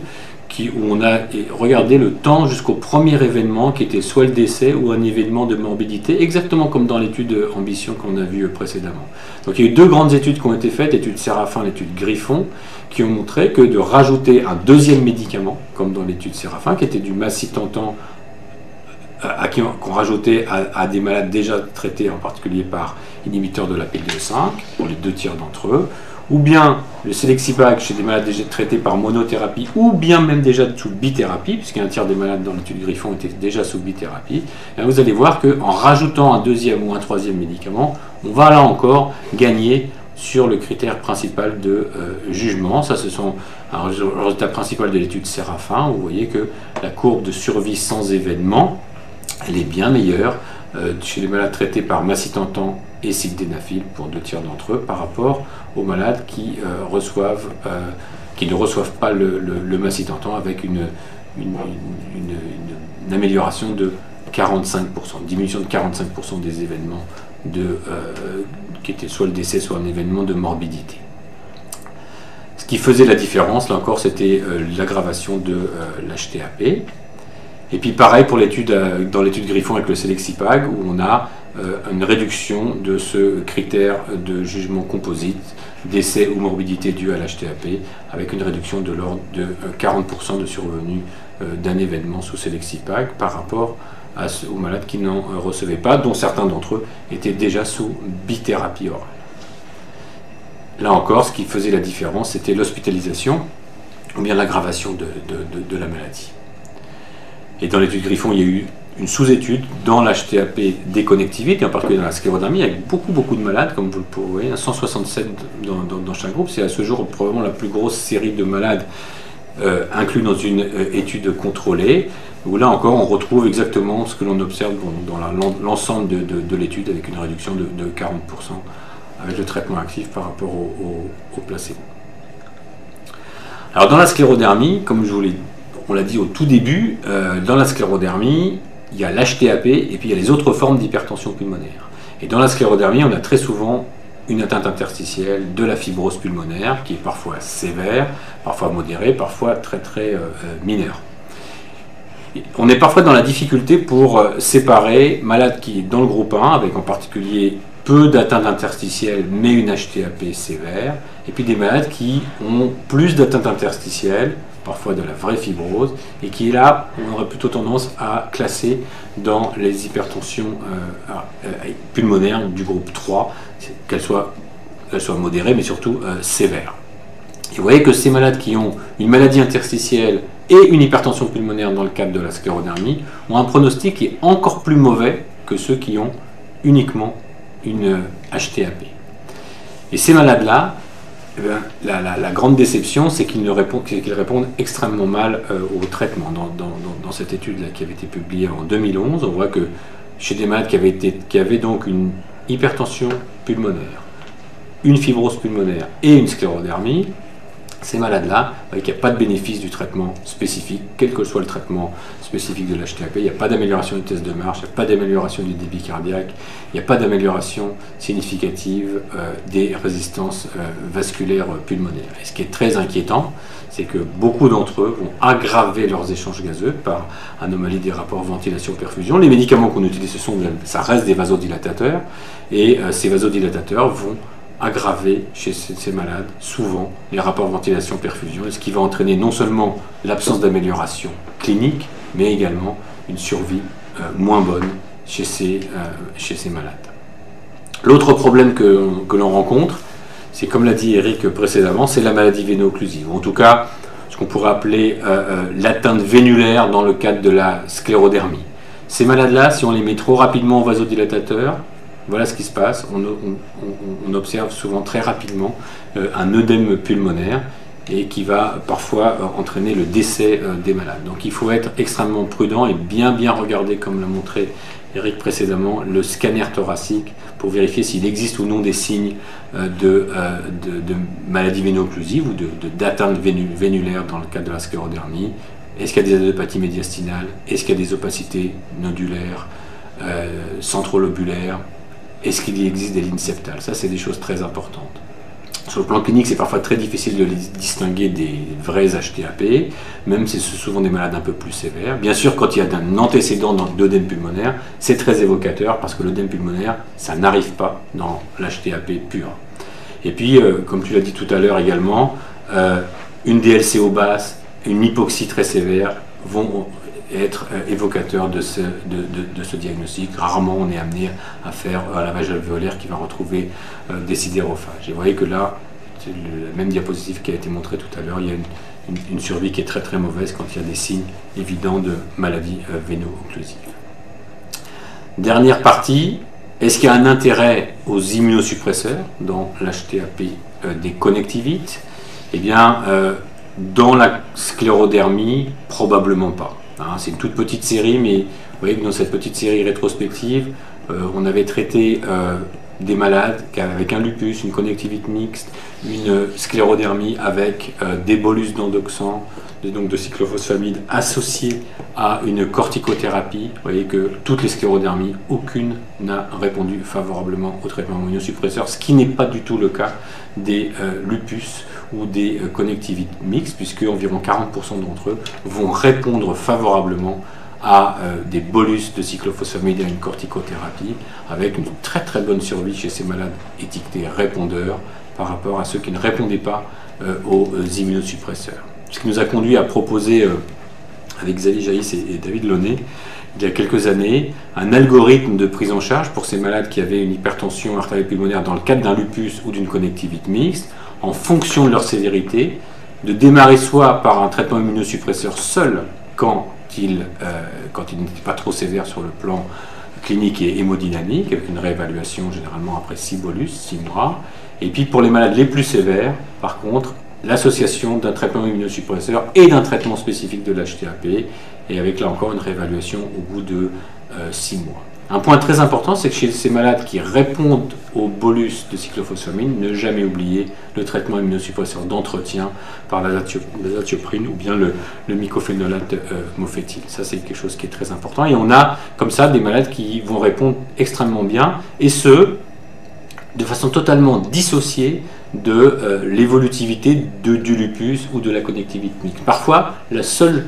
où on a regardé le temps jusqu'au premier événement qui était soit le décès ou un événement de morbidité, exactement comme dans l'étude Ambition qu'on a vue précédemment. Donc il y a eu deux grandes études qui ont été faites, l'étude Séraphin et l'étude Griffon, qui ont montré que de rajouter un deuxième médicament, comme dans l'étude Séraphin, qui était du macitentan, qu'on rajoutait à des malades déjà traités en particulier par inhibiteurs de la PDE5, pour les 2 tiers d'entre eux, ou bien le Selexipag chez des malades déjà traités par monothérapie, ou bien même déjà sous bithérapie, puisqu'un tiers des malades dans l'étude Griffon étaient déjà sous bithérapie, et vous allez voir qu'en rajoutant un deuxième ou un troisième médicament, on va là encore gagner sur le critère principal de jugement. Ça, ce sont un résultat principal de l'étude Séraphin. Vous voyez que la courbe de survie sans événement, elle est bien meilleure chez les malades traités par macitentan et sildenafil pour 2 tiers d'entre eux par rapport aux malades qui ne reçoivent pas le macitentan avec une amélioration de 45%, diminution de 45% des événements qui étaient soit le décès, soit un événement de morbidité. Ce qui faisait la différence, là encore, c'était l'aggravation de l'HTAP. Et puis pareil pour dans l'étude Griffon avec le Selexipag, où on a une réduction de ce critère de jugement composite, décès ou morbidité due à l'HTAP, avec une réduction de l'ordre de 40% de survenue d'un événement sous Selexipag par rapport aux malades qui n'en recevaient pas, dont certains d'entre eux étaient déjà sous bithérapie orale. Là encore, ce qui faisait la différence, c'était l'hospitalisation ou bien l'aggravation de la maladie. Et dans l'étude Griffon, il y a eu une sous-étude dans l'HTAP déconnectivité, en particulier dans la sclérodermie, avec beaucoup de malades, comme vous le voyez, 167 dans chaque groupe. C'est à ce jour probablement la plus grosse série de malades inclus dans une étude contrôlée, où là encore on retrouve exactement ce que l'on observe dans l'ensemble de l'étude, avec une réduction de 40% avec le traitement actif par rapport au placebo. Alors dans la sclérodermie, comme on l'a dit au tout début, dans la sclérodermie, il y a l'HTAP et puis il y a les autres formes d'hypertension pulmonaire. Et dans la sclérodermie, on a très souvent une atteinte interstitielle, de la fibrose pulmonaire, qui est parfois sévère, parfois modérée, parfois très mineure. On est parfois dans la difficulté pour séparer malades qui, dans le groupe 1, avec en particulier peu d'atteinte interstitielle, mais une HTAP sévère, et puis des malades qui ont plus d'atteinte interstitielle, parfois de la vraie fibrose, et qui là, on aurait plutôt tendance à classer dans les hypertensions pulmonaires du groupe 3, qu'elles soient modérées, mais surtout sévères. Et vous voyez que ces malades qui ont une maladie interstitielle et une hypertension pulmonaire dans le cadre de la sclérodermie ont un pronostic qui est encore plus mauvais que ceux qui ont uniquement une HTAP. Et ces malades-là, la grande déception, c'est qu'ils répondent extrêmement mal au traitement. Dans cette étude-là qui avait été publiée en 2011, on voit que chez des malades qui avaient donc une hypertension pulmonaire, une fibrose pulmonaire et une sclérodermie, ces malades-là, il n'y a pas de bénéfice du traitement spécifique, quel que soit le traitement spécifique de l'HTAP, il n'y a pas d'amélioration du test de marche, il n'y a pas d'amélioration du débit cardiaque, il n'y a pas d'amélioration significative des résistances vasculaires pulmonaires. Et ce qui est très inquiétant, c'est que beaucoup d'entre eux vont aggraver leurs échanges gazeux par anomalie des rapports ventilation-perfusion. Les médicaments qu'on utilise, ça reste des vasodilatateurs, et ces vasodilatateurs vont aggraver chez ces malades souvent les rapports ventilation-perfusion, ce qui va entraîner non seulement l'absence d'amélioration clinique, mais également une survie moins bonne chez ces malades. L'autre problème que l'on rencontre, c'est, comme l'a dit Eric précédemment, c'est la maladie véno-occlusive, ou en tout cas ce qu'on pourrait appeler l'atteinte vénulaire dans le cadre de la sclérodermie. Ces malades-là, si on les met trop rapidement au vasodilatateur, voilà ce qui se passe, on observe souvent très rapidement un œdème pulmonaire et qui va parfois entraîner le décès des malades. Donc il faut être extrêmement prudent et bien regarder, comme l'a montré Eric précédemment, le scanner thoracique pour vérifier s'il existe ou non des signes de maladie véno-occlusive ou d'atteinte vénulaire dans le cadre de la sclérodermie. Est-ce qu'il y a des adénopathies médiastinales? Est-ce qu'il y a des opacités nodulaires, centrolobulaires? Est-ce qu'il existe des lignes septales? Ça, c'est des choses très importantes. Sur le plan clinique, c'est parfois très difficile de les distinguer des vrais HTAP, même si c'est souvent des malades un peu plus sévères. Bien sûr, quand il y a un antécédent d'œdème pulmonaire, c'est très évocateur parce que l'œdème pulmonaire, ça n'arrive pas dans l'HTAP pur. Et puis, comme tu l'as dit tout à l'heure également, une DLCO basse, une hypoxie très sévère vont être évocateurs de ce diagnostic. Rarement on est amené à faire un lavage alvéolaire qui va retrouver des sidérophages. Et vous voyez que là, c'est la même diapositive qui a été montrée tout à l'heure, il y a une survie qui est très très mauvaise quand il y a des signes évidents de maladie véno-occlusive. Dernière partie, est-ce qu'il y a un intérêt aux immunosuppresseurs dans l'HTAP des connectivites? Eh bien, dans la sclérodermie, probablement pas. C'est une toute petite série, mais vous voyez que dans cette petite série rétrospective, on avait traité des malades avec un lupus, une connectivite mixte, une sclérodermie avec des bolus d'endoxan, donc de cyclophosphamide associés à une corticothérapie. Vous voyez que toutes les sclérodermies, aucune n'a répondu favorablement au traitement immunosuppresseur, ce qui n'est pas du tout le cas des lupus ou des connectivites mixtes, puisque environ 40% d'entre eux vont répondre favorablement à des bolus de cyclophosphamide et à une corticothérapie, avec une très très bonne survie chez ces malades étiquetés répondeurs par rapport à ceux qui ne répondaient pas aux immunosuppresseurs. Ce qui nous a conduit à proposer, avec Xavier Jaïs et David Launay, il y a quelques années, un algorithme de prise en charge pour ces malades qui avaient une hypertension artérielle pulmonaire dans le cadre d'un lupus ou d'une connectivite mixte, en fonction de leur sévérité, de démarrer soit par un traitement immunosuppresseur seul quand il n'était pas trop sévère sur le plan clinique et hémodynamique, avec une réévaluation généralement après 6 bolus, 6 mois. Et puis pour les malades les plus sévères, par contre, l'association d'un traitement immunosuppresseur et d'un traitement spécifique de l'HTAP, et avec là encore une réévaluation au bout de 6 mois. Un point très important, c'est que chez ces malades qui répondent au bolus de cyclophosphamide, ne jamais oublier le traitement immunosuppresseur d'entretien par l'azatioprine ou bien le mycophénolate mofétile. Ça, c'est quelque chose qui est très important. Et on a comme ça des malades qui vont répondre extrêmement bien, et ce, de façon totalement dissociée de l'évolutivité du lupus ou de la connectivité mixte. Parfois, le seul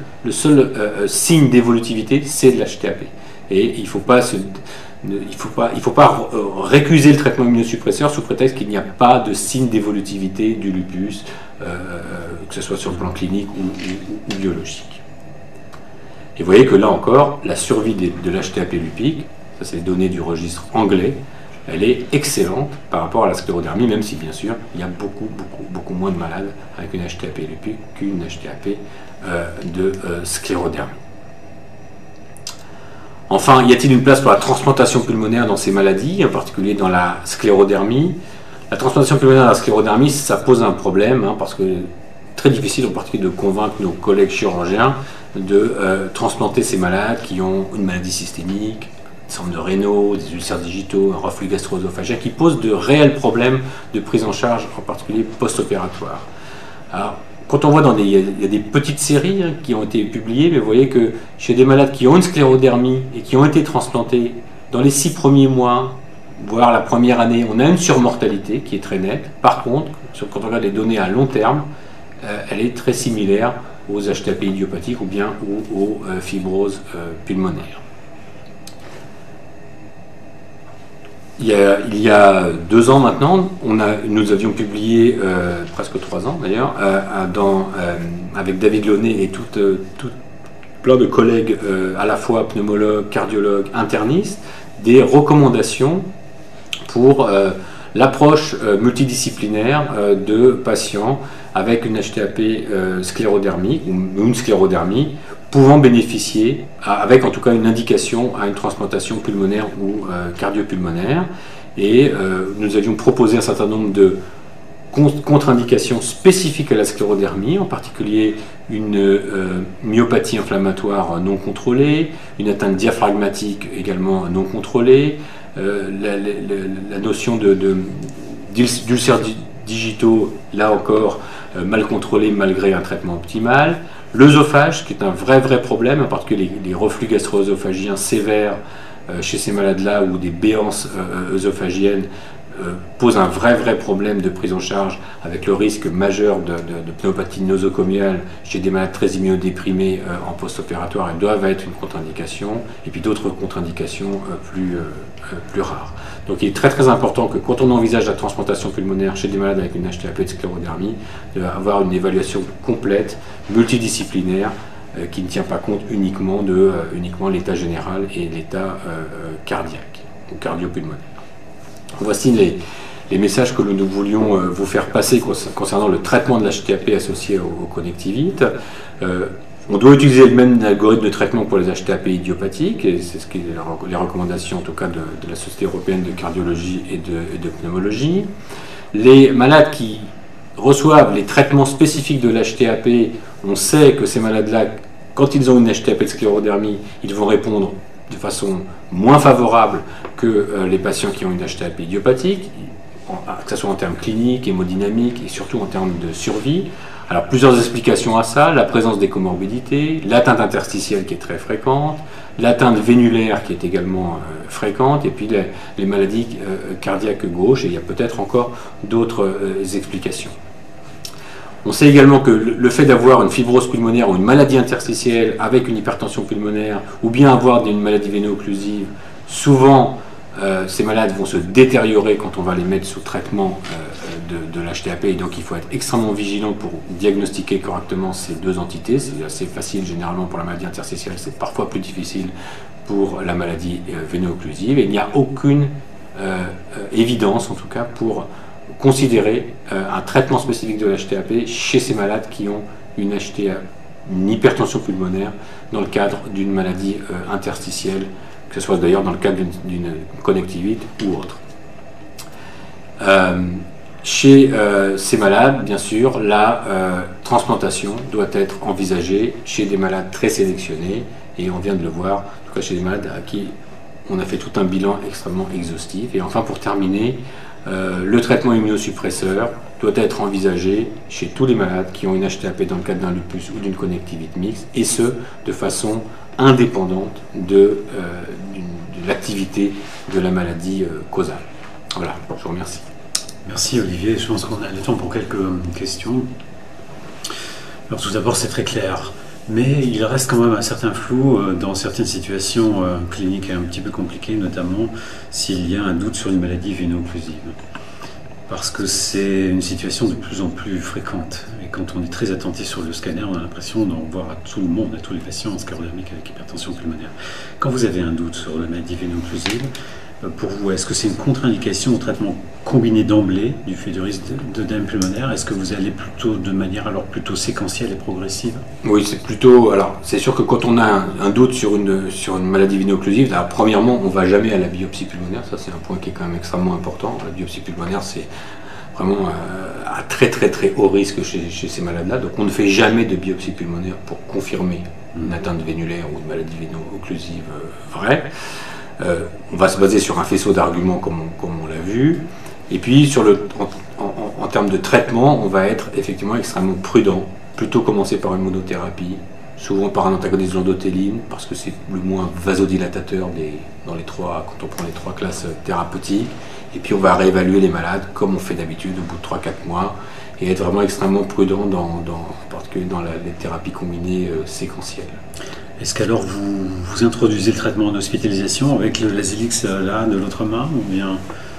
signe d'évolutivité, c'est de l'HTAP. Et il ne faut pas récuser le traitement immunosuppresseur sous prétexte qu'il n'y a pas de signe d'évolutivité du lupus, que ce soit sur le plan clinique ou biologique. Et vous voyez que là encore, la survie de l'HTAP lupique, ça c'est les données du registre anglais, elle est excellente par rapport à la sclérodermie, même si bien sûr il y a beaucoup moins de malades avec une HTAP lupique qu'une HTAP de sclérodermie. Enfin, y a-t-il une place pour la transplantation pulmonaire dans ces maladies, en particulier dans la sclérodermie? La transplantation pulmonaire dans la sclérodermie, ça pose un problème, parce que très difficile en particulier de convaincre nos collègues chirurgiens de transplanter ces malades qui ont une maladie systémique, des syndromes de Raynaud, des ulcères digitaux, un reflux gastro-œsophagien, qui posent de réels problèmes de prise en charge, en particulier post-opératoire. Alors, quand on voit il y a des petites séries qui ont été publiées, mais vous voyez que chez des malades qui ont une sclérodermie et qui ont été transplantés, dans les 6 premiers mois, voire la première année, on a une surmortalité qui est très nette. Par contre, quand on regarde les données à long terme, elle est très similaire aux HTAP idiopathiques ou bien aux fibroses pulmonaires. Il y a 2 ans maintenant, nous avions publié, presque 3 ans d'ailleurs, avec David Launay et tout plein de collègues, à la fois pneumologues, cardiologues, internistes, des recommandations pour l'approche multidisciplinaire de patients avec une HTAP sclérodermique ou une sclérodermie pouvant bénéficier, avec en tout cas une indication à une transplantation pulmonaire ou cardiopulmonaire. Et nous avions proposé un certain nombre de contre-indications spécifiques à la sclérodermie, en particulier une myopathie inflammatoire non contrôlée, une atteinte diaphragmatique également non contrôlée, la notion d'ulcères digitaux, là encore, mal contrôlés malgré un traitement optimal. L'œsophage, qui est un vrai problème, en particulier les reflux gastro-œsophagiens sévères chez ces malades-là, ou des béances œsophagiennes pose un vrai problème de prise en charge avec le risque majeur de pneumopathie nosocomiale chez des malades très immunodéprimés en post-opératoire, elles doivent être une contre-indication, et puis d'autres contre-indications plus rares. Donc il est très important que quand on envisage la transplantation pulmonaire chez des malades avec une HTAP de sclérodermie, d'avoir une évaluation complète, multidisciplinaire, qui ne tient pas compte uniquement de l'état général et l'état cardiaque ou cardio-pulmonaire. Voici les messages que nous voulions vous faire passer concernant le traitement de l'HTAP associé aux connectivites. On doit utiliser le même algorithme de traitement pour les HTAP idiopathiques, et c'est ce qui est les recommandations en tout cas de la Société européenne de cardiologie et de pneumologie. Les malades qui reçoivent les traitements spécifiques de l'HTAP, on sait que ces malades-là, quand ils ont une HTAP de sclérodermie, ils vont répondre de façon moins favorable que les patients qui ont une HTAP idiopathique, que ce soit en termes cliniques, hémodynamiques et surtout en termes de survie. Alors plusieurs explications à ça: la présence des comorbidités, l'atteinte interstitielle qui est très fréquente, l'atteinte vénulaire qui est également fréquente, et puis les maladies cardiaques gauches, et il y a peut-être encore d'autres explications. On sait également que le fait d'avoir une fibrose pulmonaire ou une maladie interstitielle avec une hypertension pulmonaire, ou bien avoir une maladie véno-occlusive, souvent ces malades vont se détériorer quand on va les mettre sous traitement de l'HTAP, et donc il faut être extrêmement vigilant pour diagnostiquer correctement ces deux entités. C'est assez facile généralement pour la maladie interstitielle, c'est parfois plus difficile pour la maladie véno-occlusive, et il n'y a aucune évidence en tout cas pour considérer un traitement spécifique de l'HTAP chez ces malades qui ont une hypertension pulmonaire dans le cadre d'une maladie interstitielle, que ce soit d'ailleurs dans le cadre d'une connectivite ou autre. Chez ces malades, bien sûr, la transplantation doit être envisagée chez des malades très sélectionnés, et on vient de le voir, en tout cas chez des malades à qui on a fait tout un bilan extrêmement exhaustif. Et enfin, pour terminer, le traitement immunosuppresseur doit être envisagé chez tous les malades qui ont une HTAP dans le cadre d'un lupus ou d'une connectivite mixte, et ce, de façon indépendante de l'activité de la maladie causale. Voilà, je vous remercie. Merci Olivier, je pense qu'on a le temps pour quelques questions. Alors tout d'abord, c'est très clair, mais il reste quand même un certain flou dans certaines situations cliniques un petit peu compliquées, notamment s'il y a un doute sur une maladie véno-occlusive. Parce que c'est une situation de plus en plus fréquente. Et quand on est très attentif sur le scanner, on a l'impression d'en voir à tout le monde, à tous les patients en sclérodermique avec hypertension pulmonaire. Quand vous avez un doute sur la maladie véno-occlusive, pour vous, est-ce que c'est une contre-indication au traitement combiné d'emblée du fait du risque d'œdème pulmonaire? Est-ce que vous allez plutôt de manière alors plutôt séquentielle et progressive? Oui, c'est plutôt. Alors, c'est sûr que quand on a un doute sur une maladie véno-occlusive, premièrement, on ne va jamais à la biopsie pulmonaire. Ça, c'est un point qui est quand même extrêmement important. La biopsie pulmonaire, c'est vraiment à très haut risque chez ces malades-là. Donc, on ne fait jamais de biopsie pulmonaire pour confirmer une atteinte vénulaire ou une maladie véno-occlusive vraie. On va se baser sur un faisceau d'arguments comme on l'a vu, et puis en termes de traitement, on va être effectivement extrêmement prudent, plutôt commencer par une monothérapie, souvent par un antagoniste de l'endothéline, parce que c'est le moins vasodilatateur quand on prend les trois classes thérapeutiques, et puis on va réévaluer les malades comme on fait d'habitude au bout de 3-4 mois, et être vraiment extrêmement prudent en particulier dans les thérapies combinées séquentielles. Est-ce qu'alors vous introduisez le traitement en hospitalisation avec le Lazilix là de l'autre main, ou bien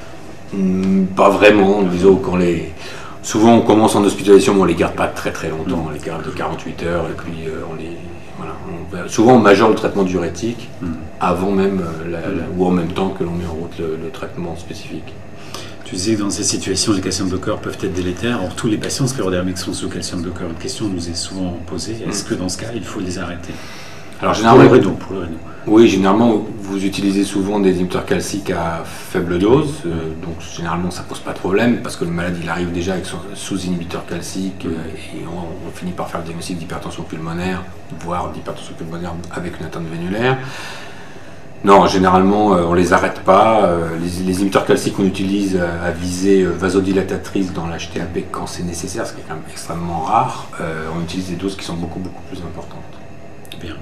pas vraiment, disons souvent on commence en hospitalisation, mais on les garde pas très longtemps, on les garde de 48 heures, et puis souvent on majore le traitement diurétique avant même ou en même temps que l'on met en route le traitement spécifique. Tu disais que dans ces situations, les calcium bloqueurs peuvent être délétères. Or, tous les patients sclérodermiques sont sous calcium bloqueur. Une question nous est souvent posée: est-ce que dans ce cas, il faut les arrêter? Alors, généralement, pour le réno. Oui, généralement, vous utilisez souvent des inhibiteurs calciques à faible dose, donc généralement ça pose pas de problème, parce que le malade il arrive déjà avec son sous-inhibiteur calcique, et on finit par faire le diagnostic d'hypertension pulmonaire, voire d'hypertension pulmonaire avec une atteinte vénulaire. Non, généralement on les arrête pas. Les inhibiteurs calciques qu'on utilise à visée vasodilatatrice dans l'HTAP quand c'est nécessaire, ce qui est quand même extrêmement rare, on utilise des doses qui sont beaucoup plus importantes. Bien.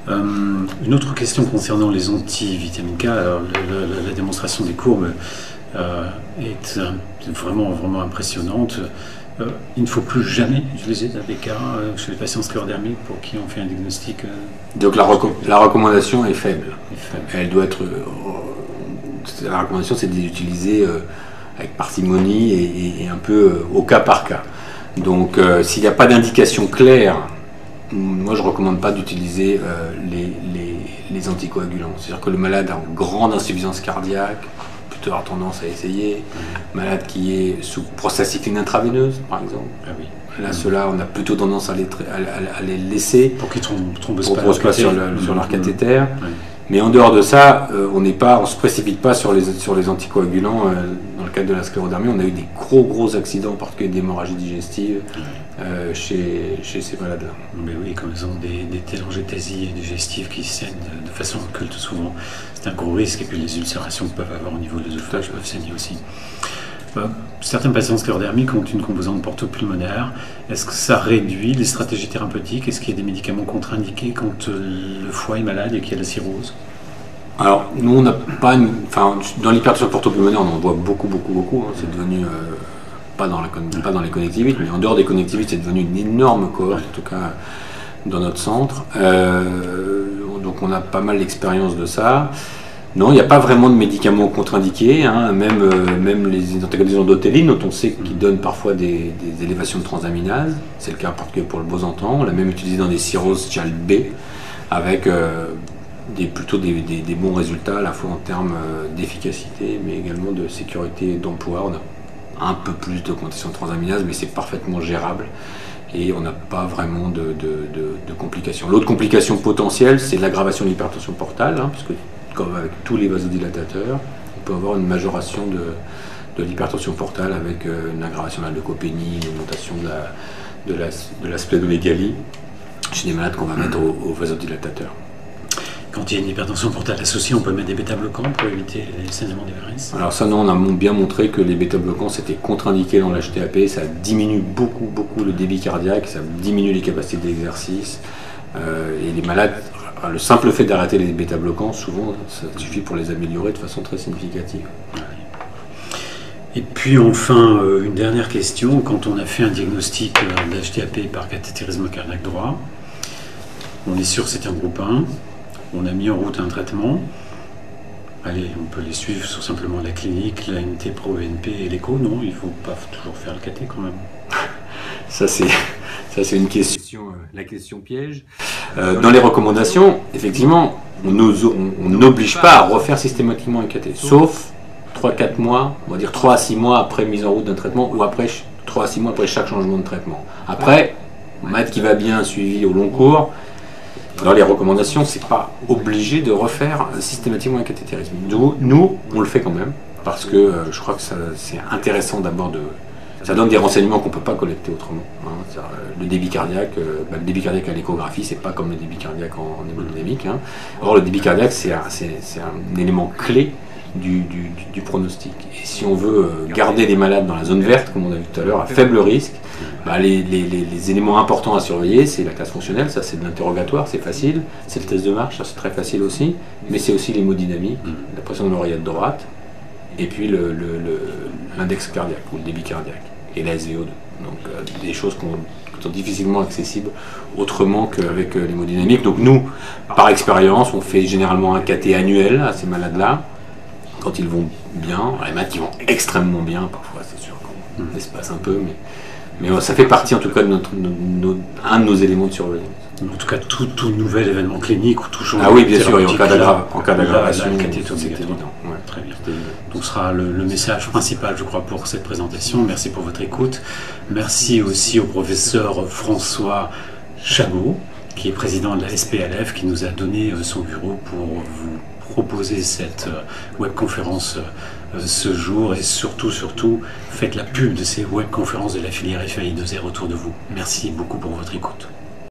Une autre question concernant les antivitamines K, alors, la démonstration des courbes est vraiment impressionnante. Il ne faut plus jamais utiliser d'ABK chez les patients sclérodermiques pour qui on fait un diagnostic. Donc la recommandation est faible. Elle doit être. La recommandation, c'est d'utiliser avec parcimonie et un peu au cas par cas. Donc s'il n'y a pas d'indication claire, moi je ne recommande pas d'utiliser les anticoagulants. C'est-à-dire que le malade a une grande insuffisance cardiaque, plutôt avoir tendance à essayer. Malade qui est sous prostacycline intraveineuse, par exemple. Ah oui. Là, ceux-là, on a plutôt tendance à les laisser pour qu'ils ne thrombosent pas sur leur cathéter. Mais en dehors de ça, on ne se précipite pas sur les anticoagulants. Dans le cadre de la sclérodermie, on a eu des gros accidents, en particulier d'hémorragie digestive, chez ces malades-là. Mais oui, comme ils ont des télangiectasies digestives qui saignent de façon occulte souvent, c'est un gros risque. Et puis les ulcérations qu'ils peuvent avoir au niveau de l'œsophage peuvent saigner aussi. Certains patients sclérodermiques ont une composante portopulmonaire. Est-ce que ça réduit les stratégies thérapeutiques? Est-ce qu'il y a des médicaments contre-indiqués quand le foie est malade et qu'il y a la cirrhose? Alors, nous, on n'a pas dans l'hypertension portopulmonaire, on en voit beaucoup. Hein. C'est devenu, pas dans les connectivites, mais en dehors des connectivites, c'est devenu une énorme cohorte, en tout cas dans notre centre. Donc, on a pas mal d'expérience de ça. Non, il n'y a pas vraiment de médicaments contre-indiqués, hein. Même les antagonistes d'endothéline, dont on sait qu'ils donnent parfois des élévations de transaminase, c'est le cas en particulier pour le bosantan, on l'a même utilisé dans des cirrhoses Child B, avec plutôt des bons résultats, à la fois en termes d'efficacité, mais également de sécurité d'emploi. On a un peu plus d'augmentation de transaminase, mais c'est parfaitement gérable, et on n'a pas vraiment de complications. L'autre complication potentielle, c'est l'aggravation de l'hypertension portale, hein, puisque comme avec tous les vasodilatateurs, on peut avoir une majoration de l'hypertension portale avec une aggravation de la leucopénie, une augmentation de la splénomégalie chez des malades qu'on va mettre au vasodilatateurs. Quand il y a une hypertension portale associée, on peut mettre des bêta-bloquants pour éviter les saignements des varices? Alors ça, non, on a bien montré que les bêta-bloquants, c'était contre-indiqué dans l'HTAP, ça diminue beaucoup le débit cardiaque, ça diminue les capacités d'exercice, et les malades... Le simple fait d'arrêter les bêta-bloquants, souvent, ça suffit pour les améliorer de façon très significative. Et puis enfin, une dernière question. Quand on a fait un diagnostic d'HTAP par cathétérisme cardiaque droit, on est sûr que c'est un groupe 1, on a mis en route un traitement. Allez, on peut les suivre sur simplement la clinique, la NT Pro, NP et l'écho. Non, il ne faut pas toujours faire le cathé quand même. Ça c'est une question, la question piège. Dans les recommandations, effectivement, on n'oblige pas à refaire systématiquement un cathé, sauf 3-4 mois, on va dire 3 à 6 mois après mise en route d'un traitement, ou après 3 à 6 mois après chaque changement de traitement. Après, un malade qui va bien, suivi au long cours, dans les recommandations, c'est pas obligé de refaire systématiquement un cathétérisme. Nous, on le fait quand même, parce que je crois que c'est intéressant d'abord ça donne des renseignements qu'on ne peut pas collecter autrement. Hein. Le débit cardiaque, le débit cardiaque à l'échographie, c'est pas comme le débit cardiaque en hémodynamique. Hein. Or, le débit cardiaque, c'est un élément clé du pronostic. Et si on veut garder les malades dans la zone verte, comme on a vu tout à l'heure, à faible risque, les éléments importants à surveiller, c'est la classe fonctionnelle, ça c'est de l'interrogatoire, c'est facile. C'est le test de marche, ça c'est très facile aussi. Mais c'est aussi l'hémodynamique, la pression de l'oreillette droite, et puis l'index cardiaque ou le débit cardiaque. Et la SVO2. Donc des choses qui sont difficilement accessibles autrement qu'avec l'hémodynamique. Donc nous, par expérience, on fait généralement un cathé annuel à ces malades-là, quand ils vont bien. Les malades qui vont extrêmement bien, parfois c'est sûr qu'on espace un peu, mais ça fait partie en tout cas de un de nos éléments de surveillance. En tout cas, tout nouvel événement clinique ou tout changement. Ah oui, bien sûr, et en cas d'aggravation, c'est évident. Ouais, très bien. Donc ce sera le message principal, je crois, pour cette présentation. Merci pour votre écoute. Merci aussi au professeur François Chameau, qui est président de la SPLF, qui nous a donné son bureau pour vous proposer cette webconférence ce jour. Et surtout, faites la pub de ces webconférences de la filière FAI2R autour de vous. Merci beaucoup pour votre écoute.